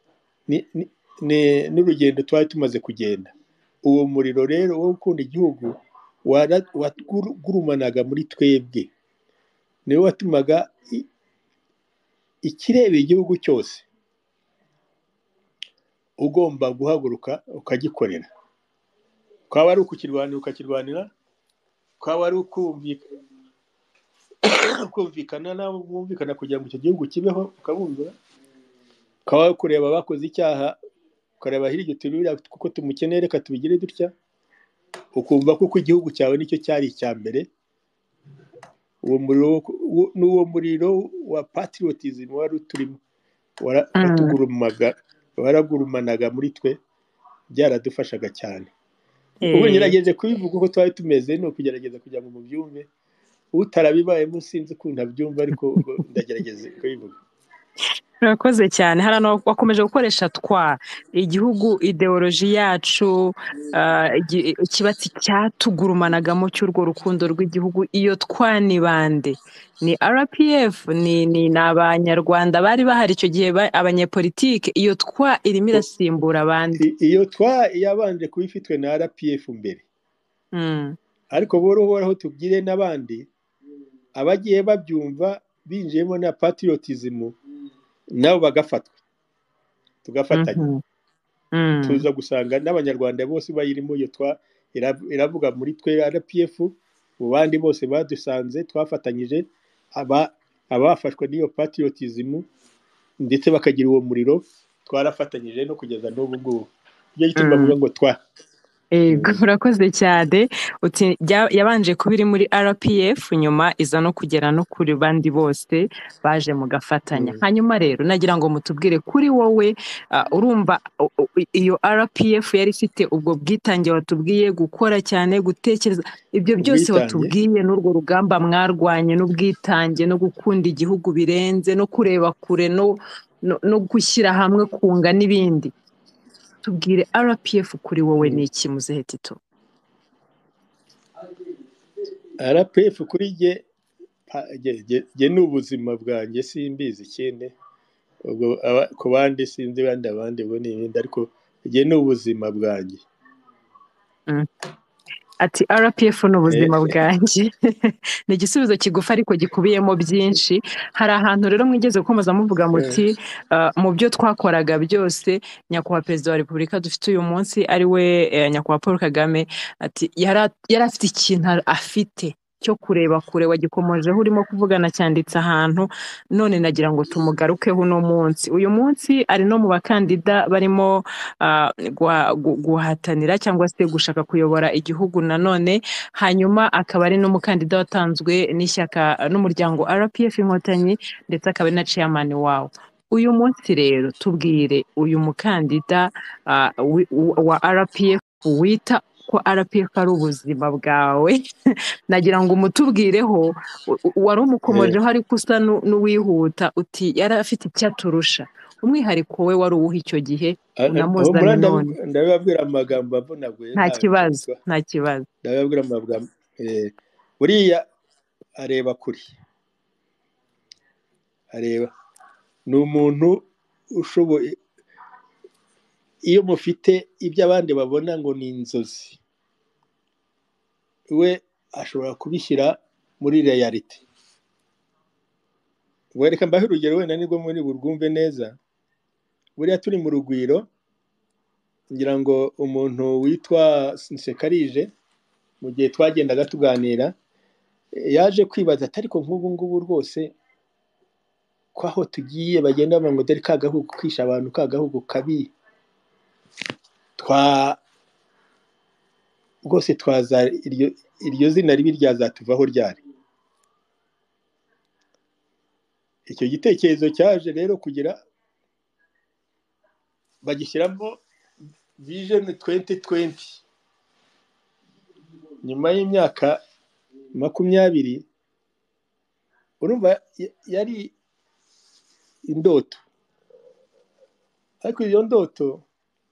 n'urugendo twari tumaze kugenda. Uwo muriro rero wo gukunda igihugu wagurumanaga muri twebwe, niwe watumaga ikireba igihugu cyose ugomba guhaguruka ukagikorera. Kwaba ari ukukirwanira ukakirwanira, kwaba ari ukumvikana nabo mwumvikana kugira ngo icyo gihugu kibeho ukabumvira, kwaba kureba abakoze icyaha ukareba hirya uti kuko tumukeneye reka tubigire dutya, ukumva kuko igihugu cyawe nicyo cyari icya mbere. Uwo muriro wa patriotism wari turimo, waragurumanaga muri twe, byaradufashaga cyane. Ubu ngerageje kubivuga uko twari tumeze, no kugerageza kugira ngo mubyumve. Utarabibayemo sinzi ukuntu abyumva, ariko ndagerageza kubivuga. Urakoze cyane. Harano wakomeje gukoresha igihugu, ideology yacu, ikibatsi cyatugurumanagamo cy'urwo rukundo rw'igihugu. Iyo ni bande? Ni RPF? ni abanyarwanda bari bahari icyo gihe, abanyepolitike? Iyo irimo irasimbura abandi? Iyo yabanje kuba ifitwe na RPF mbere, ariko boroho tubwire n'abandi abagiye babyumva binjiyemo na patriotism, nabo bagafatwa, tugafatanya. Tuza gusanga n'abanyarwanda bose bayirimo. Iyo iravuga muri twe RPF, mu bandi bose badusanze twafatanyije, abafashwe n'iyo patriotism ndetse bakagira uwo muriro twarafatanyije no kugeza n'ubu ngubu ibyo gituma bavuga ngo Ego urakoze cyane uti yabanje kuba iri muri RPF nyuma iza no kugera no kuri bandi bose baje mu gafatanya. Hanyuma rero nagira ngo mutubwire kuri wowe urumva iyo RPF yari ifite ubwo bwitange watubwiye gukora cyane gutekereza ibyo byose watubwiye n'urwo rugamba mwarwanye n'ubwitange no gukunda igihugu birenze no kureba kure no gushyira hamwe kunga n'ibindi. Tubwire RPF kuri wowe ni iki muzehe Tito? RPF kuri jye ni ubuzima bwanjye simbizi ikindi ubwo ku bandi sinzi abandi bo n'ibindi ariko jye ni ubuzima bwanjye. Ati RPF ni ubuzima bwanjye ni igisubizo kigufa ariko gikubiyemo byinshi. Hari ahantu rero mwigeze gukomeza muvuga muti mu byo twakoraga byose nyakubahwa perezida wa repubulika dufite uyu munsi ari we nyakubahwa Paul Kagame ati yari afite ikintu afite cyo kureba kure wagikomojeho urimo kuvugana cyanditse ahantu none nagira ngo tumugarukeho uno munsi. Uyu munsi ari no mu bakandida barimo guhatanira cyangwa se gushaka kuyobora igihugu nanone, hanyuma akaba ari n'umukandida watanzwe n'ishyaka n'umuryango RPF Inkotanyi ndetse akaba ari na chairman wawo. Uyu munsi rero tubwire uyu mukandida wa RPF wita ko RPF ari ubuzima bwawe nagira ngo umutubwireho wari umukomojeho ariko usa n'uwihuta uti yari afite icyo aturusha umwihariko we wari uwuha icyo gihe unamuzana none. Ndababwira amagambo avunaguye nta kibazo ndababwira amagambo buriya areba kuri ni umuntu ushoboye iyo mufite ibyo abandi babona ngo ni inzozi we ashobora kubishyira muri reality. Wereka mbahe urugero wenda nibwo muri burwumve neza. Buriya turi mu rugwiro ngira ngo umuntu witwa Nsekarije mu gihe twagendaga tuganira yaje kwibaza atari ko nk'ubu ngubu rwose ko aho tugiye bagenda bavuga ngo dore ka gahugu kwisha abantu ka gahugu kabi rwose twaza iryo zina ribi ryazatuvaho ryari. Icyo gitekerezo cyaje rero kugira bagishyiramo Vision 2020 nyuma y'imyaka 20 urumva yari indoto ariko iyo ndoto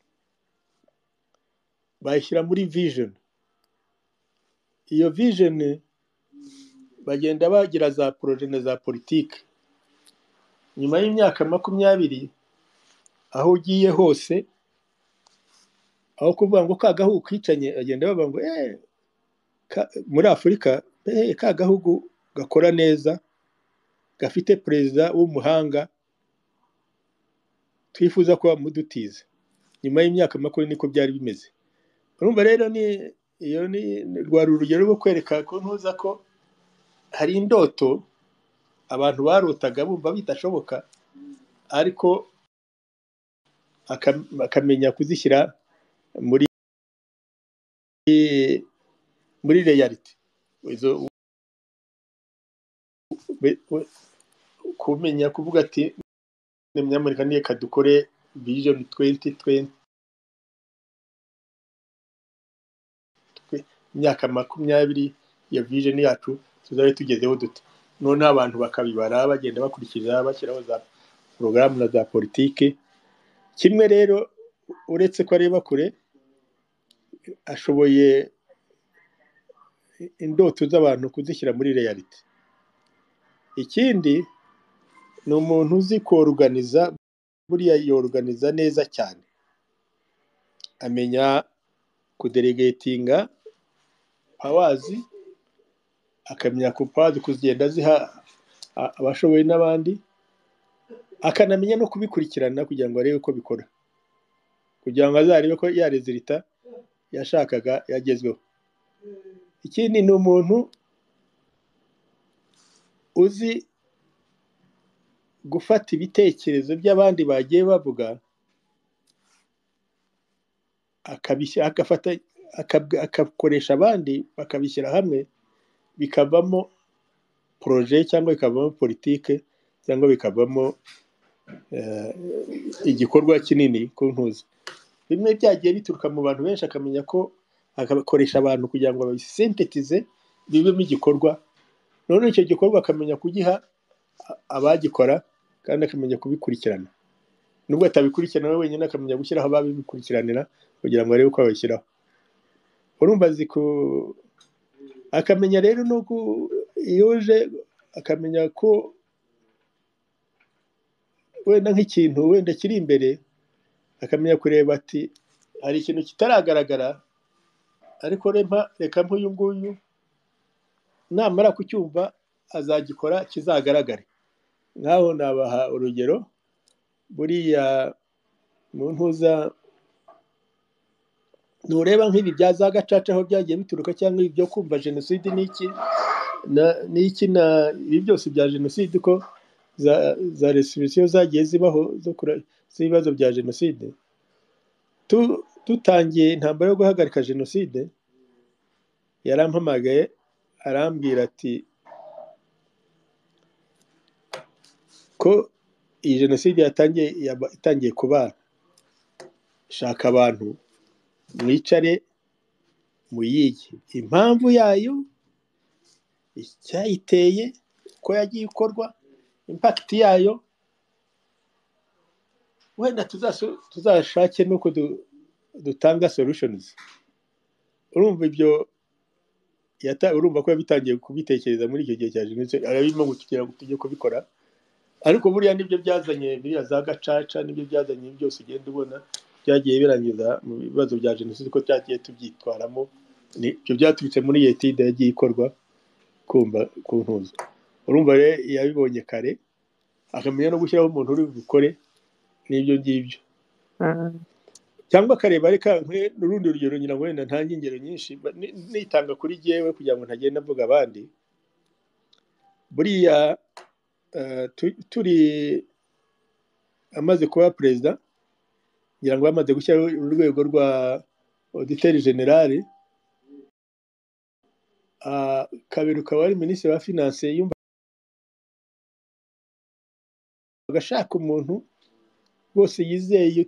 bayishyira muri vision. Iyo vision bagenda bagira za projet na za politike. Nyuma y'imyaka 20 aho ugiye hose aho kuvuga ngo ka gahugu kwicanye agenda bavuga ngo muri Afurika ka gahugu gakora neza gafite perezida w'umuhanga twifuza ko mudutiza. Nyuma y'imyaka 20 niko byari bimeze. Urumva rero iyo ni rwari urugero rwo kwereka ko ntuza ko hari indoto abantu barotaga bumva bitashoboka ariko akamenya kuzishyira muri reality. Kumenya kuvuga ati n'Amerika niye kadukore Vision 2020 imyaka 20 ya vision yacu tuzabe tugezeho dute. None abantu bakabibara bagenda bakurikiza bashyiraho za programu na za politike. Kimwe rero uretse ko areba kure ashoboye indoto z'abantu kuzishyira muri reality. Ikindi ni umuntu uzi kuorganiza, buriya yorganiza neza cyane, amenya kudelegatinga awazi, akamenya kupazi kugenda ziha abashoboye n'abandi, akanamenya no kubikurikirana kugira ngo arebe ko bikora, kugira ngo azarebe ko ya resulta yashakaga yagezweho. Ikindi ni umuntu uzi gufata ibitekerezo by'abandi bagiye bavuga akakoresha abandi bakabishyira hamwe bikavamo poroje cyangwa bikavamo politike cyangwa bikavamo igikorwa kinini ku ntuzi. Bimwe byagiye bituruka mu bantu benshi akamenya ko agakoresha abantu kugira ngo babisintetize bibemo igikorwa, none icyo gikorwa akamenya kugiha abagikora kandi akamenya kubikurikirana, nubwo atabikurikirana we wenyine akamenya gushyiraho ababikurikiranira kugira ngo arebe uko babishyiraho. Urumva akamenya rero no uje akamenya ko wenda nk'ikintu wenda kiri imbere, akamenya kureba ati hari ikintu kitaragaragara ariko reka nk'uyu nguyu namara kucyumva azagikora kizagaragare. Nkaho nabaha urugero, buriya mu ntuza nureba nk'ibi bya za gacaca aho byagiye bituruka cyangwa ibyo kumva jenoside n'iki ibi byose bya jenoside ko za resolisiyo zagiye zibaho z'ibibazo bya jenoside. Dutangiye intambara yo guhagarika jenoside yarampamagaye arambwira ati ko iyi jenoside itangiye kubana, shaka abantu mwicare muyige impamvu yayo, icyayiteye, ko yagiye ikorwa, impact yayo, wenda tuzashake nuko dutanga solutions. Urumva ibyo urumva ko yabitangiye kubitekereza muri icyo gihe cya jenoside, arabimo kugira ngo tujye kubikora. Ariko buriya nibyo byazanye biriya za gacaca, nibyo byazanye byose ugenda ubona byagiye birangiza mu bibazo bya jenoside ko byagiye tubyitwaramo. Ibyo byaturutse muri etide yagiye ikorwa kumva ku ntuzo. Urumva rero yabibonye kare akamenya no gushyiraho umuntu uri bukore n'ibyo ngibyo, cyangwa akareba reka n'urundi rugero ngira ngo wenda ntange ingero nyinshi nitanga kuri jyewe kugira ngo ntagenda mvuga abandi. Buriya turi amaze kuba perezida, ngira ngo bamaze gushyiraho urwego rwa auditeur general, kabiri ukaba ari minisitiri wa finance, yumva agashaka umuntu rwose yizeye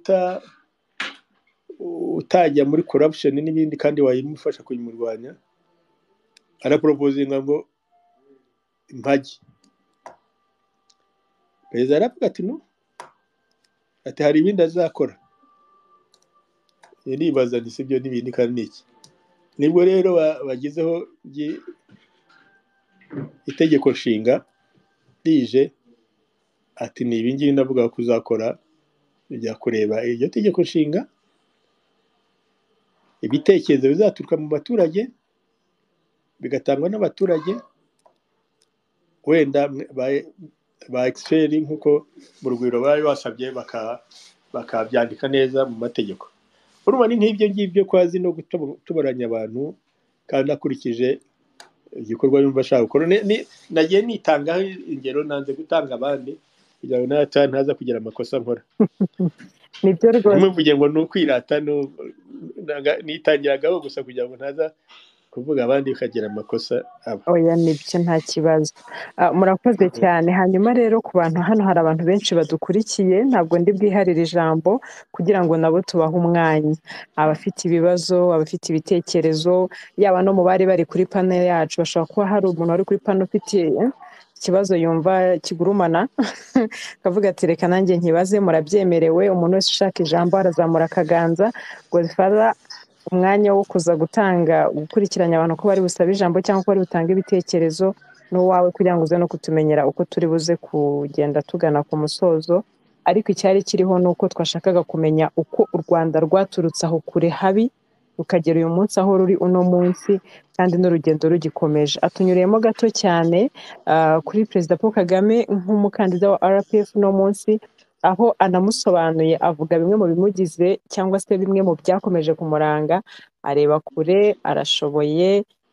utajya muri corruption n'ibindi kandi wayimufasha kuyimurwanya. Araporopozinga ngo impagi, perezida aravuga ati no, ati hari ibindi azakora. Nibaza nti sibyo n'ibindi kandi niki. Nibwo rero bagizeho itegeko nshinga rije ati ni ibi ngibi ndavuga ko uzakora, bijya kureba iryo tegeko nshinga, ibitekerezo bizaturuka mu baturage bigatangwa n'abaturage, wenda ba expert nk'uko mu rugwiro bari basabye bakabyandika neza mu mategeko. Urumva ni nk'ibyo ngibyo kwazi no gutubaranya abantu kandi akurikije igikorwa yumva ashaka gukora. Nagiye nitangaho ingero, nanze gutanga abandi kugira ngo ntaza kugira amakosa nkora. Nibyo rwose mvuge ngo ni ukwirata, nitangiragaho gusa kugira ngo ntaza kuvuga abandi ukagira amakosa aba. Oya nibyo nta kibazo. Murakoze cyane. Hanyuma rero ku bantu hano hari abantu benshi badukurikiye, ntabwo ndi bwiharire ijambo kugira ngo nabo tubahe umwanya. Abafite ibibazo, abafite ibitekerezo, yaba no mu bari bari kuri panel yacu, bashobora kuba hari umuntu wari kuri panel ufite ikibazo yumva kigurumana akavuga ati reka nanjye nkibaze. Murabyemerewe, umuntu wese ushaka ijambo arazamura akaganza, Godfather umwanya wo kuza gukurikiranya abantu ko bari busabe ijambo cyangwa ko bari butange ibitekerezo n'uwawe kugira ngo uze no kutumenyera uko turi buze kugenda tugana ku musozo. Ariko icyari kiriho ni uko twashakaga kumenya uko u Rwanda rwaturutse aho kure habi rukagera uyu munsi aho ruri uno munsi, kandi n'urugendo rugikomeje. Atunyuriyemo gato cyane kuri Perezida Paul Kagame nk'umukandida wa RPF uno munsi, aho anamusobanuye avuga bimwe mu bimugize cyangwa se bimwe mu byakomeje kumuranga. Areba kure, arashoboye,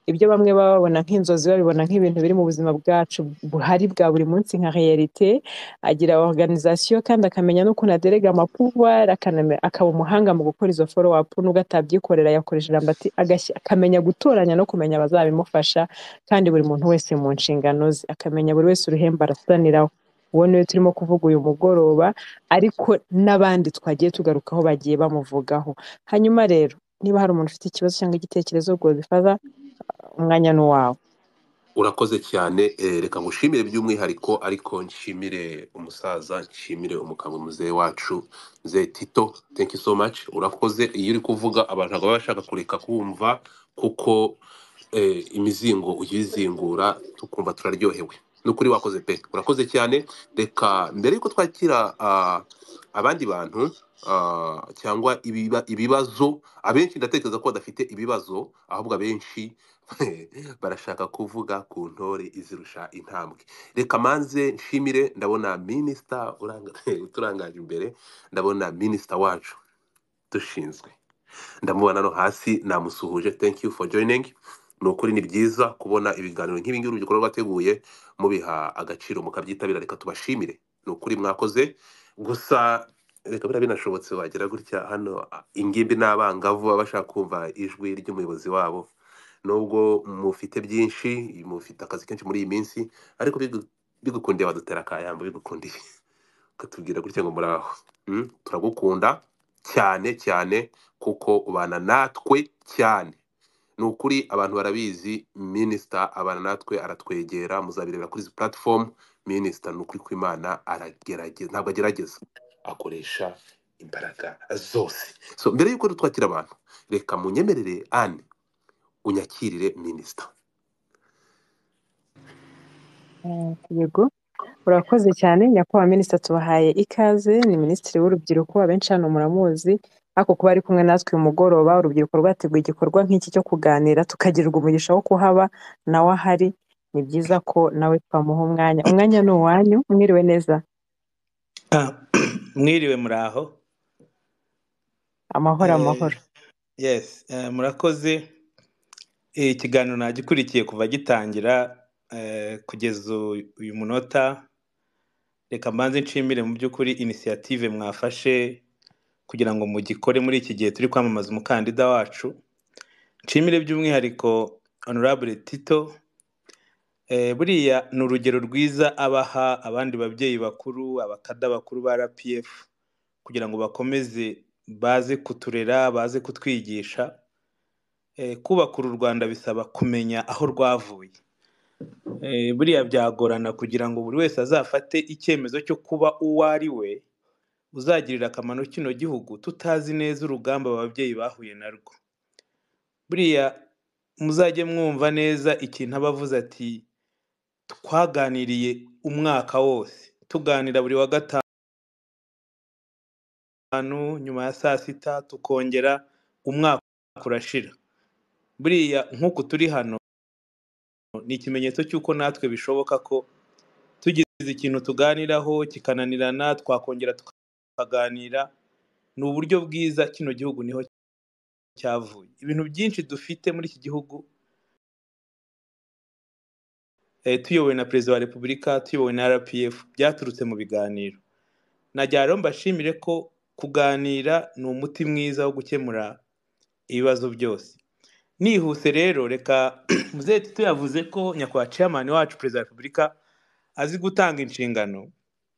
ibyo bamwe baba babona nk'inzozi babibona nk'ibintu biri mu buzima bwacu buhari bwa buri munsi nka realite. Agira organisation kandi akamenya n'ukuntu aderega amapouvoir, akaba umuhanga mu gukora izo follow up, nubwo atabyikorera yakoresha ijambo ati akamenya gutoranya no kumenya abazabimufasha, kandi buri muntu wese mu nshingano ze, akamenya buri wese uruhembe arasaniraho. Uwo niwe turimo kuvuga uyu mugoroba, ariko n'abandi twagiye tugarukaho bagiye bamuvugaho. Hanyuma rero niba hari umuntu ufite ikibazo cyangwa igitekerezo ubwo bifaza umwanya n'uwawe. urakoze cyane. Reka ngushimire by'umwihariko, ariko nshimire umusaza, nshimire umukambwe muzehe wacu mzee Tito. Thank you so much. Urakoze. Iyo uri kuvuga abantu ntabwo baba bashaka kureka kumva, kuko imizingo uyizingura tukumva turaryohewe. Nukuri wakoze pe, urakoze cyane. Reka mbere yuko twakira abandi bantu cyangwa ibibazo, abenshi ndatekereza ko badafite ibibazo, ahubwo abenshi barashaka kuvuga ku ntore izirusha intambwe. Reka manze nshimire, ndabona minisita uturangaje imbere, ndabona minisita wacu dushinzwe, ndamubona no hasi, namusuhuje. Thank you for joining. Nukuri ni byiza kubona ibiganiro nk'ibi ngibi urubyiruko rwateguye mubiha agaciro mukabyitabira, reka tubashimire. Nukuri mwakoze. Gusa reka bira binashobotse wagira gutya hano ingimbi n'abangavu baba bashaka kumva ijwi ry'umuyobozi wabo, nubwo mufite byinshi, mufite akazi kenshi muri iyi minsi, ariko bigukundiye wadutera akayambo, bigukundiye ukatubwira gutya ngo muraho. Turagukunda cyane cyane kuko ubana natwe cyane. Nukuri abantu barabizi, minisita abana natwe, aratwegera, muzabireba kuri izi platform. Minisita nukuri ko Imana aragerageza, ntabwo agerageza, akoresha imbaraga zose. So mbere yuko twakira abantu, reka munyemerere Anne unyakirire minisita. Yego, urakoze cyane nyakubahwa minisita, tubahaye ikaze. Ni minisitiri w'urubyiruko, abenshi hano muramuzi, ariko kuba ari kumwe natwe uyu mugoroba, urubyiruko rwateguye igikorwa nk'iki cyo kuganira, tukagirirwa umugisha wo kuhaba nawe ahari. Ni byiza ko nawe twamuha umwanya ni uwanyu. Mwiriwe neza? Mwiriwe muraho? Amahoro. Yes, murakoze. Ikiganiro nagikurikiye kuva gitangira kugeza uyu munota. Reka mbanze nshimire mu by'ukuri initiative mwafashe kugira ngo mugikore muri iki gihe turi kwamamaza umukandida wacu. Nshimire by'umwihariko Honorable Tito. Buriya ni urugero rwiza abaha abandi babyeyi bakuru, abakada bakuru ba RPF, kugira ngo bakomeze baze kuturera, baze kutwigisha. Kubaka uru Rwanda bisaba kumenya aho rwavuye. Buriya byagorana kugira ngo buri wese azafate icyemezo cyo kuba uwo ari we uzagirira akamaro kino gihugu, tutazi neza urugamba ababyeyi bahuye narwo. Buriya muzajye mwumva neza ikintu abavuze ati twaganiriye umwaka wose, tuganira buri wa gatanu nyuma ya saa sita, tukongera umwaka urashira. Buriya nk'uko turi hano ni ikimenyetso cy'uko natwe bishoboka ko tugize ikintu tuganiraho kikananirana, twakongera tukaganira. Ni uburyo bwiza, kino gihugu niho cyavuye. Ibintu byinshi dufite muri iki gihugu tuyobowe na Perezida wa Repubulika, tuyobowe na RPF, byaturutse mu biganiro. Najya rero mbashimire ko kuganira ni umuti mwiza wo gukemura ibibazo byose. Nihuse rero, reka mzee Tito yavuze ko nyakubahwa chairman wacu Perezida wa Repubulika azi gutanga inshingano.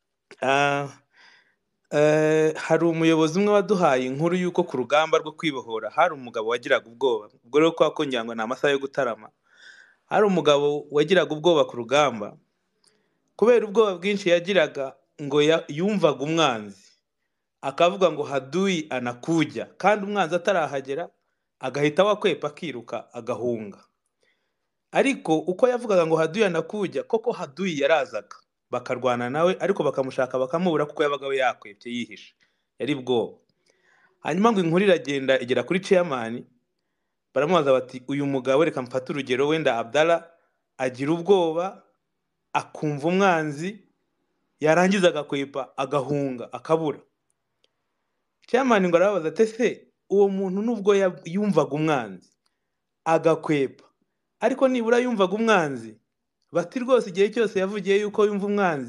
Hari umuyobozi umwe waduhaye inkuru y'uko ku rugamba rwo kwibohora hari umugabo wagiraga ubwoba. Ubwo rero kwa ko ngira ngo ni amasaha yo gutarama. Hari umugabo wagiraga ubwoba ku rugamba, kubera ubwoba bwinshi yagiraga, ngo yumvaga umwanzi, akavuga ngo hadui anakuja, kandi umwanzi atarahagera agahita wakwepa akiruka agahunga. Ariko uko yavugaga ngo hadui anakuja, koko hadui yarazaga, bakarwana nawe, ariko bakamushaka bakamubura kuko yabaga we yakwepye yihishe, yari bwoba. Hanyuma ngo inkuru iragenda igera kuri chairman, baramubaza bati uyu mugabo, reka mfate urugero, wenda Abdallah agira ubwoba akumva umwanzi, yarangiza agakwepa agahunga akabura. Chairman ngo arabaza ati se uwo muntu nubwo yumvaga umwanzi agakwepa ariko nibura yumvaga umwanzi. Bati rwose igihe cyose yavugiye yuko yumva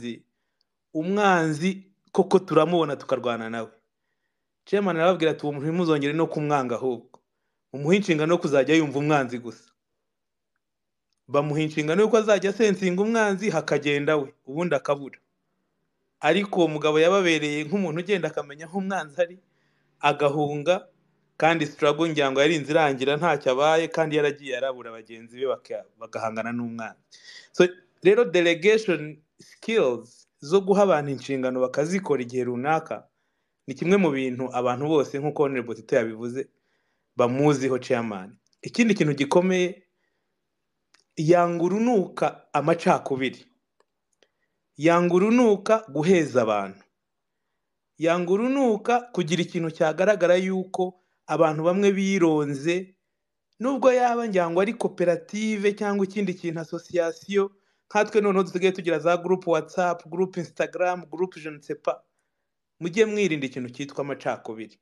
umwanzi koko turamubona tukarwana nawe. Chairman arababwira ati uwo muntu ntimuzongere no kumwanga, ahubwo umuha inshingano yo kuzajya yumva umwanzi gusa. Bamuha inshingano yuko azajya asensinga umwanzi hakagenda we, ubundi akabura. Ariko uwo mugabo yababereye nk'umuntu ugenda akamenya aho umwanzi ari, agahunga, kandi struggle ngira ngo yari irangira ntacyo abaye, kandi yaragiye arabura bagenzi be bagahangana n'umwanzi. So rero delegation skills zo guha abantu inshingano bakazikora igihe runaka ni kimwe mu bintu abantu bose nk'uko Honorable Tito yabivuze bamuziho chairman. Ikindi kintu gikomeye, yanga urunuka amacakubiri, yanga urunuka guheza abantu, yanga urunuka kugira ikintu cyagaragara yuko abantu bamwe bironze, nubwo yaba ngira ngo ari koperative cyangwa ikindi kintu association, nkatwe noneho dusigaye tugira za group WhatsApp, group Instagram, group je ne sais pas. Mujye mwirinda ikintu cyitwa amacakubiri,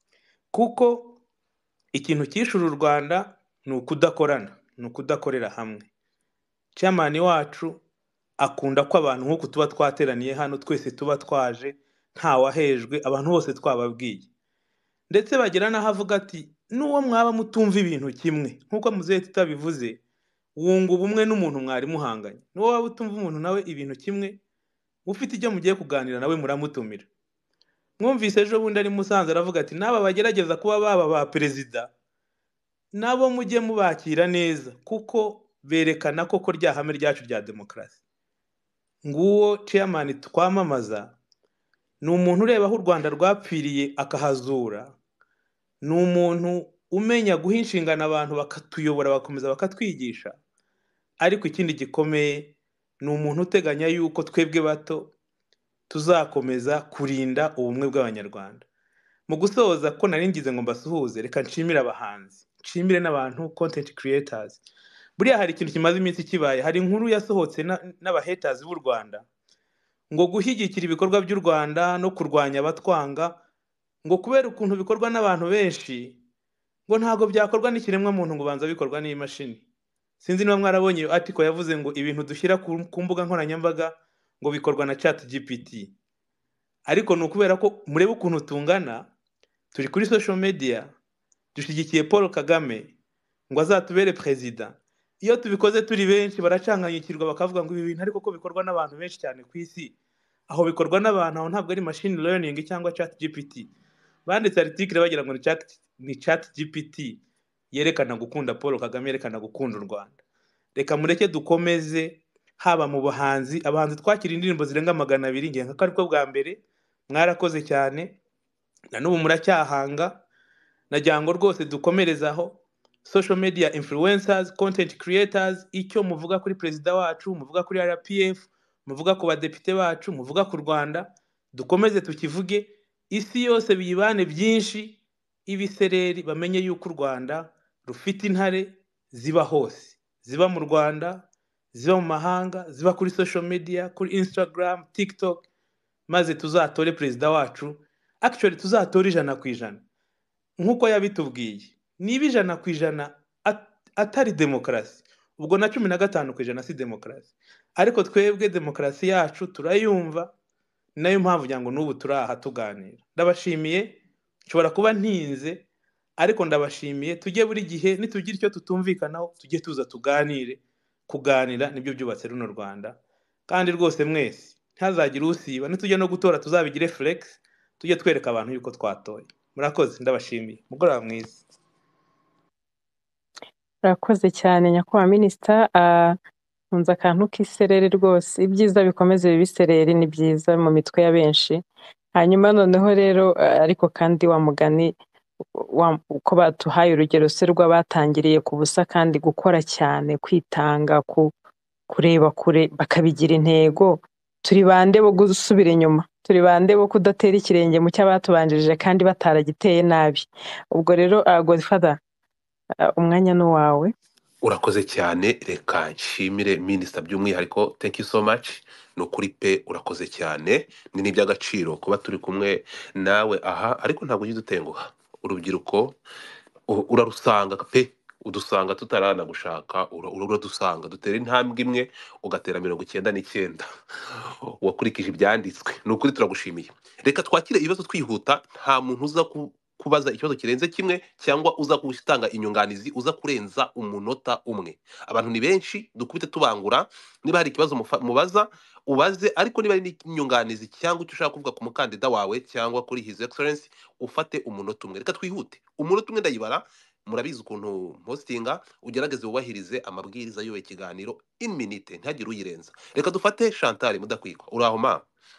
kuko ikintu cyishura u Rwanda ni ukudakorana, ni ukudakorera hamwe. Chairman wacu akunda ko abantu nk'uko tuba twateraniye hano twese tuba twaje nta wahejwe, abantu bose twababwiye, ndetse bagira n'aho avuga ati n'uwo mwaba mutumva ibintu kimwe, nk'uko muzehe tutabivuze, wunga ubumwe n'umuntu mwari muhanganye. N'uwo waba utumva umuntu nawe ibintu kimwe, ufite icyo mugiye kuganira nawe muramutumira. Mwumvise ejo bundi ari Musanze aravuga ati n'aba bagerageza kuba baba ba perezida nabo mujye mubakira neza, kuko berekana koko rya hame ryacu rya demokarasi. Nguwo chairman twamamaza, ni umuntu ureba aho u Rwanda rwapfiriye akahazura, ni umuntu umenya guha inshingano abantu bakatuyobora bakomeza bakatwigisha. Ariko ikindi gikomeye, ni umuntu uteganya yuko twebwe bato tuzakomeza kurinda ubumwe bw'abanyarwanda. Mu gusoza ko nari ngize ngo mbasuhuze, reka nshimire abahanzi, nshimire n'abantu content creators. Buriya hari ikintu kimaze iminsi kibaye, hari inkuru yasohotse n'abahaters b'u Rwanda ngo gushyigikira ibikorwa by'u Rwanda no kurwanya abatwanga, ngo kubera ukuntu bikorwa n'abantu benshi, ngo ntago byakorwa n'ikiremwa muntu, ngo banza bikorwa n'imashini. Sinzi niba mwarabonye iyo article yavuze ngo ibintu dushyira ku mbuga nkoranyambaga ngo bikorwa na ChatGPT. Ariko ni ukubera ko murebe ukuntu tungana, turi kuri social media, dushyigikiye Paul Kagame ngo azatubere president. Iyo tubikoze turi benshi baracanganyikirwa bakavuga ngo ibi bintu ariko ko bikorwa n'abantu benshi cyane ku isi, aho bikorwa n'abantu, aho ntabwo ari machine learning cyangwa ChatGPT. Banditse article bagira ngo ni ChatGPT yerekana gukunda Paul Kagame, yerekana gukunda u Rwanda. Reka mureke dukomeze, haba mu bahanzi, abahanzi twakira indirimbo zirenga 200 ngiye nka ariko bwa mbere mwarakoze cyane, na n'ubu muracyahanga. Nagira ngo rwose dukomerezaho. Social media influencers, content creators, icyo muvuga kuri perezida wacu, muvuga kuri RPF, muvuga ku badepite bacu, muvuga ku Rwanda, dukomeze tukivuge, isi yose biyibane byinshi, ibisereri bamenye yuko u Rwanda rufite intare ziba hose, ziba mu Rwanda, ziba mu mahanga, ziba kuri social media, kuri Instagram, TikTok, maze tuzatore perezida wacu. Actually tuzatore 100%, nk'uko yabitubwiye. Niba 100% atari demokarasi, ubwo na 15% si demokarasi. Ariko twebwe demokarasi yacu turayumva, nayo mpamvu ngira ngo n'ubu turaha tuganira. Ndabashimiye, nshobora kuba ntinze, ariko ndabashimiye. Tujye buri gihe nitugira icyo tutumvikanaho, tujye tuza tuganire. Kuganira nibyo byubatse runo Rwanda, kandi rwose mwese ntazagire usiba, nitujya no gutora tuzabigire flex, tujye twereka abantu yuko twatoye. Murakoze, ndabashimiye. Mugoroba mwiza. Urakoze cyane nyakubahwa minisita. Nkunze akantu k'isereri rwose, ibyiza bikomeze bibisereri, ni byiza mu mitwe ya benshi. Hanyuma noneho rero ariko kandi wa mugani uko batuhaye urugero se rw'abatangiriye ku busa kandi gukora cyane, kwitanga, kureba kure bakabigira intego. Turi bande bo gusubira inyuma, turi bande bo kudatera ikirenge mu cy'abatubanjirije kandi bataragiteye nabi. Ubwo rero Godfather, umwanya ni wawe. Urakoze cyane, reka nshimire minisita by'umwihariko. Thank you so much. Nukuri pe urakoze cyane, ni n'iby'agaciro kuba turi kumwe nawe aha, ariko ntabwo ugiye dutenguha. Urubyiruko urarusanga pe, udusanga tutaranagushaka uradusanga dutera intambwe imwe ugatera 99 wakurikije ibyanditswe. Ni ukuri turagushimiye. Reka twakire ibibazo twihuta, nta muntu uza kubaza ikibazo kirenze kimwe cyangwa uza gutanga inyunganizi uza kurenza umunota umwe. Abantu ni benshi, dukubite tubangura. Niba hari ikibazo mubaza ubaze, ariko niba ari n'inyunganizi cyangwa icyo ushaka kuvuga ku mukandida wawe cyangwa kuri his excellence, ufate umunota umwe. Reka twihute, umunota umwe ndayibara. Murabizi ukuntu postinga, ugerageze wubahirize amabwiriza y'uwo kiganiro in minute, ntihagire uyirenza. Reka dufate Chantal Mudakwikwa. Uraho ma?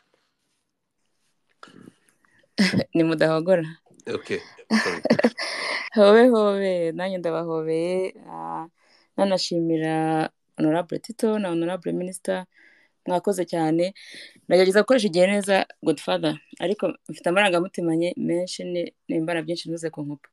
ni mudahogora. Okay, sorry. Hobe nanjye ndabahobeye, nanashimira honorable Tito na honorable minister, mwakoze cyane. Ndagerageza gukoresha igihe neza Godfather, ariko mfite amarangamutima menshi n'imbara byinshi ntuze kunkupa.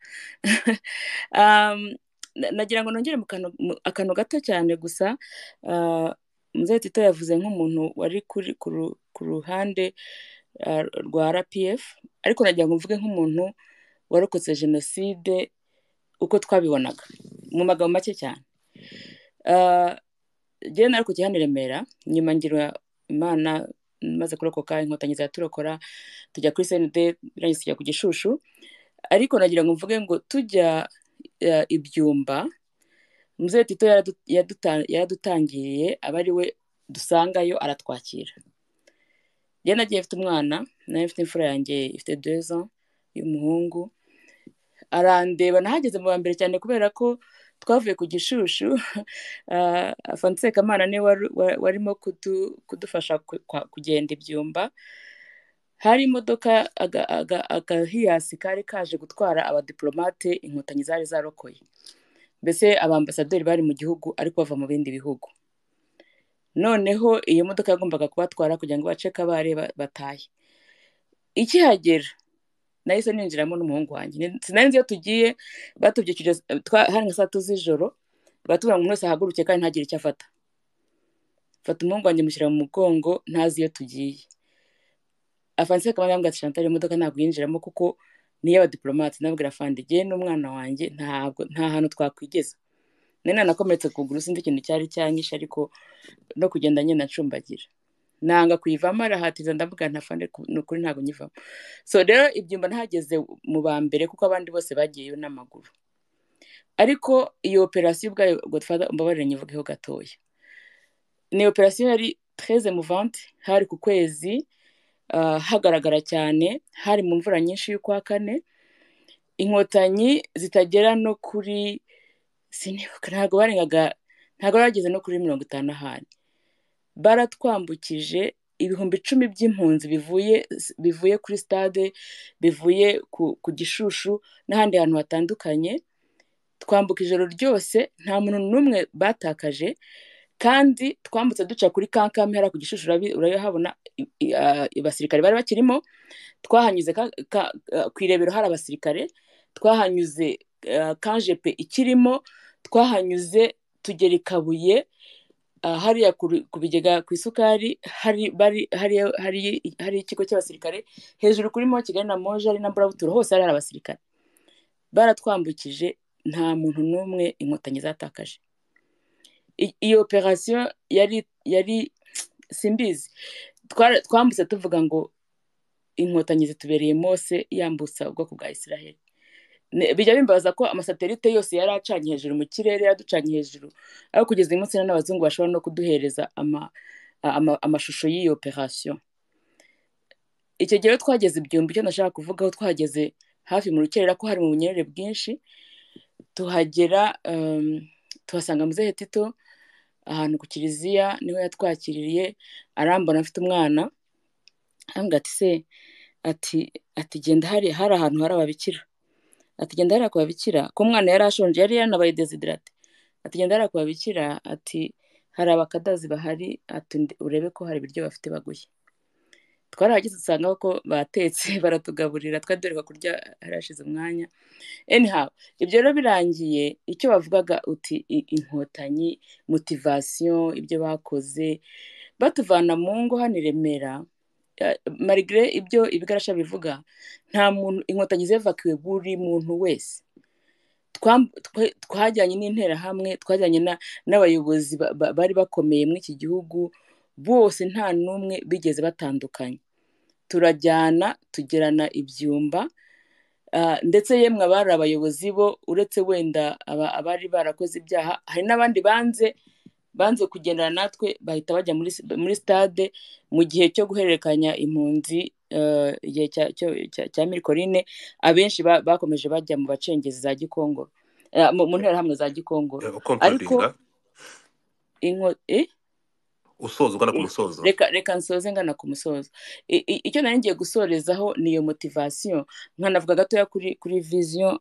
Nagira ngo nongere mu akantu gato cyane gusa. Mzee Tito yavuze nk'umuntu wari ku ruhande rwa RPF, ariko nagira ngo mvuge nk'umuntu warokotse jenoside uko twabibonaga mu magambo make cyane. Jye narokokeye hano i Remera, nyuma ngira Imana maze kurokoka, inkotanyi zaturokora, tujya kuri CND, birangije tujya ku Gishushu. Ariko nagira ngo mvuge ngo tujya ibyumba, Mzee Tito yaradutangiriye, aba ari we dusangayo aratwakira. Jye nagiye mfite umwana, nawe mfite imfura yanjye ifite 2 ans y'umuhungu, arandeba. Nahageze mu mbere cyane kubera ko twavuye ku Gishushu. Afanse Kamana ne warimo kudufasha kugenda ibyumba. Hari imodoka agahiyasi kari kaje gutwara abadiplomate inkotanyi zari zarokoye, mbese abambasaderi bari mu gihugu ariko bava mu bindi bihugu. Noneho iyo modoka yagombaga kubatwara kugira ngo bace kabare bataye. Ikihagera nahise ninjiramo n'umuhungu wanjye, sinari nzi iyo tugiye. Batubyukije hari nka 3 z'ijoro, batubwira ngo umuntu wese ahaguruke kandi ntagire icyo afata. Fata umuhungu wanjye mushyira mu mugongo, ntazi iyo tugiye. Afanse Kamana yambwira ati Chantal, imodoka ntabwo yinjiramo kuko niyo abadiplomate. Nabwira afande, jye n'umwana wanjye nta hantu twakwigeza. Nene nakomeretse kuguru, sinzi ikintu cyari cyanyishe, ariko no kugenda nyine ncumbagira. Nanga kuyivamo, arahatiza, ndavuga ntafande n'ukuri ntabwo nyivamo. So rero ibyumba ntageze mu bambere kuko abandi bose bagiyeyo n'amaguru. Ariko iyo operation ubwayo Godfather umbabarire nyivugeho gatoya. Ni operation yari très émouvante, hari ku kwezi, hagaragara cyane, hari mu mvura nyinshi y'ukwa kane. Inkotanyi zitagera no kuri sinibuka, ntabwo bageze no kuri 50 ahari. Baratwambukije ibihumbi 10 by'impunzi bivuye kuri stade, bivuye ku Gishushu n'ahandi hantu hatandukanye. Twambuka ijoro ryose, nta muntu n'umwe batakaje, kandi twambutse duca kuri Kankame hera ku Gishushu. Urayahabona abasirikare bari bakirimo. Twahanyuze ku Irebero hari abasirikare, twahanyuze Kanjepe ikirimo, twahanyuze tugera Kabuye, hariya ku bigega ku isukari hari ikigo cy'abasirikare. Hejuru kuri mo Kigali na Moja ari na Burabuturo, hose hari abasirikare. Baratwambukije, nta muntu n'umwe inkotanyi zatakaje. Iyo operation yari simbizi. Twambutse tuvuga ngo inkotanyi zitubereye Mose yambutsa ubwoko bwa Israel. Bijya bimbaza ko amasatelite yose yari acanye hejuru mu kirere, yaducanye hejuru, aho kugeza uyu munsi n'abazungu bashobora no kuduhereza amashusho y'iyo operation. Icyo gihe twageze ibyumba, icyo nashaka kuvugaho, twahageze hafi mu rukerera ko hari mu bunyerere bwinshi. Tuhagera, tuhasanga Mzee Tito ahantu ku kiliziya, niho yatwakiriye. Arambona afite umwana, ambwira ati se, ati genda hari ahantu hari ababikira. Ati genda hari kubabikira, ko umwana yari ashonje, yari yanabaye desiderate. Ati genda hari kubabikira, ati hari abakadazi bahari, ati urebe ko hari ibiryo bafite baguye. Twarahageze dusanga ko batetse, baratugaburira, twaduheruka kurya harashize umwanya. Anyhow, ibyo rero birangiye, icyo bavugaga uti inkotanyi, motivation, ibyo bakoze, batuvana mu ngo hano i Remera. Malgré ibyo ibigarasha bivuga, nta muntu inkotanyi zevakiwe buri muntu wese. twajyanye n'interahamwe, twajyanye n'abayobozi bari bakomeye muri iki gihugu, bose nta n'umwe bigeze batandukanye. Turajyana tugerana ibyumba, ndetse yemwe abari abayobozi bo uretse wenda abari barakoze ibyaha, hari n'abandi banze kugendana natwe, bahita bajya muri stade mu gihe cyo guhererekanya impunzi, igihe cya Mirikorine. Abenshi bakomeje bajya mu bacengezi za Gikongoro, mu nterahamwe za Gikongoro. Ariko usoza ugana ku musozo. Reka nsoze ngana ku musozo. Icyo nari ngiye gusorezaho niyo motivation, nkanavuga gatoya kuri vision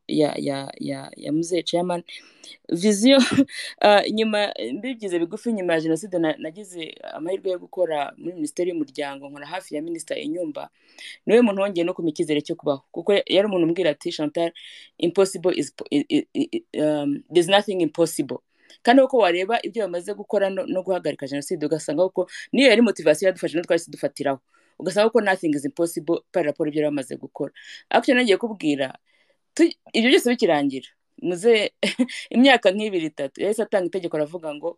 ya Mzee Chairman. Vision nyuma mbigize bigufi, nyuma ya jenoside nagize amahirwe yo gukora muri Minisiteri y'Umuryango, nkora hafi ya Minister Inyumba. Niwe muntu wongeye no kumikizere cyo kubaho, kuko yari umuntu umbwira ati Chantal, impossible is there's nothing impossible. Kandi uko wareba ibyo bamaze gukora no guhagarika jenoside, ugasanga uko niyo yari motivation yadufashe no twahise dufatiraho, ugasanga uko nothing is impossible par rapport ibyo bamaze gukora. Actually nagiye kubwira ibyo byose bikirangira, Mzee imyaka nk'ibiri 3 yahise atanga itegeko aravuga ngo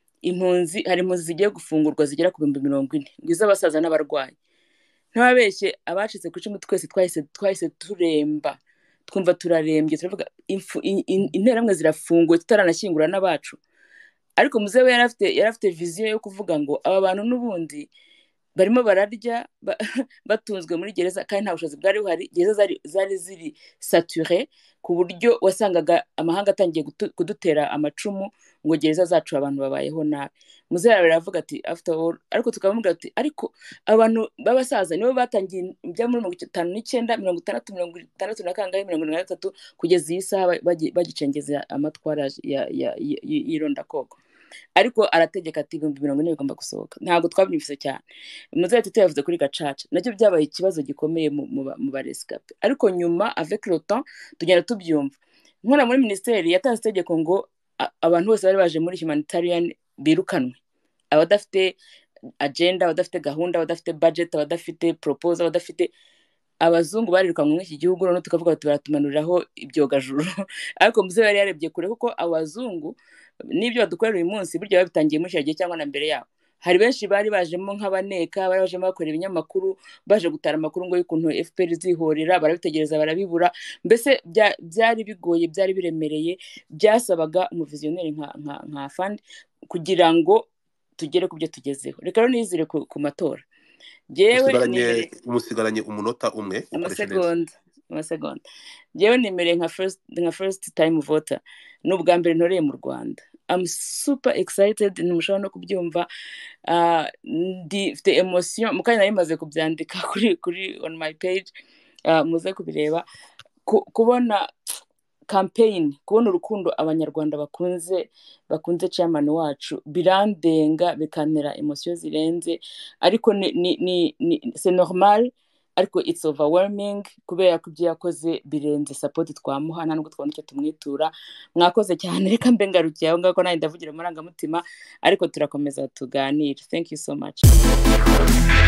hari impunzi zigiye gufungurwa zigera ku 40,000 ngwiza abasaza n'abarwayi. Ntababeshye, abacitse ku icumu twese twahise turemba, twumva turarembye, turavuga interamwe zirafunguye tutaranashyingura n'abacu. Ariko Mzee we yari afite vision yo kuvuga ngo aba bantu n'ubundi barimo bararya batunzwe muri gereza, kandi nta bushobozi bwari buhari. Gereza zari ziri saturé ku buryo wasangaga amahanga atangiye kudutera amacumu ngo gereza zacu abantu babayeho nabi. Mzee aravuga ati after all, ariko tukamubwira ati ariko abantu b'abasaza nibo batangiye bya muri 59, 60, 60 na kangahe 63 kugeza iyi saha bagicengeza amatwara y'ironda koko. Ariko arategeka ati 40,000 bigomba gusohoka. Ntabwo twabyumvise cyane. Mzee ati yavuze kuri Gacaca, nacyo byabaye ikibazo gikomeye mu barescape. Ariko nyuma avec le temps tugenda tubyumva. Nkora muri ministeri yatanze itegeko ngo abantu bose bari baje muri humanitarian birukanwe, abadafite agenda, abadafite gahunda, abadafite budget, abadafite proposal, abadafite abazungu barirukanwe muri iki gihugu. None tukavuga ati baratumanuriraho ibyogajuru. Ariko Mzee yari yarebye kure, kuko abazungu n'ibyo badukorera uyu munsi buryo babitangiye muri gihe cyangwa na mbere yabo. Hari benshi bari bajemo nk'abaneka, bari bajemo bakora ibinyamakuru, baje gutara amakuru ngo y'ukuntu FPR zihorera, barabitegereza barabibura. Mbese byari bigoye, byari biremereye, byasabaga umuvizioneri nka Fund kugira ngo tugere ku byo tugezeho. Reka rero nizire ku matora. Jewe umusigaranye umunota umwe amasegonda. Jewe nimereye nka first time voter, n'ubwa mbere ntoreye mu Rwanda. I'm super excited, ntimushobora no kubyumva. Mfite emotion, mukanya nari maze kubyandika kuri on my page, muze kubireba. Kubona campaign, kubona urukundo abanyarwanda bakunze chairman wacu birandenga, bikantera emotion zirenze. Ariko c'est normal, ariko it's overwhelming kubera ko ibyo yakoze birenze support twamuha, nta nubwo twabona icyo tumwitura. Mwakoze cyane, reka mbe ngarukiye aho ngako nawe ndavugira amarangamutima, ariko turakomeza tuganira. Thank you so much.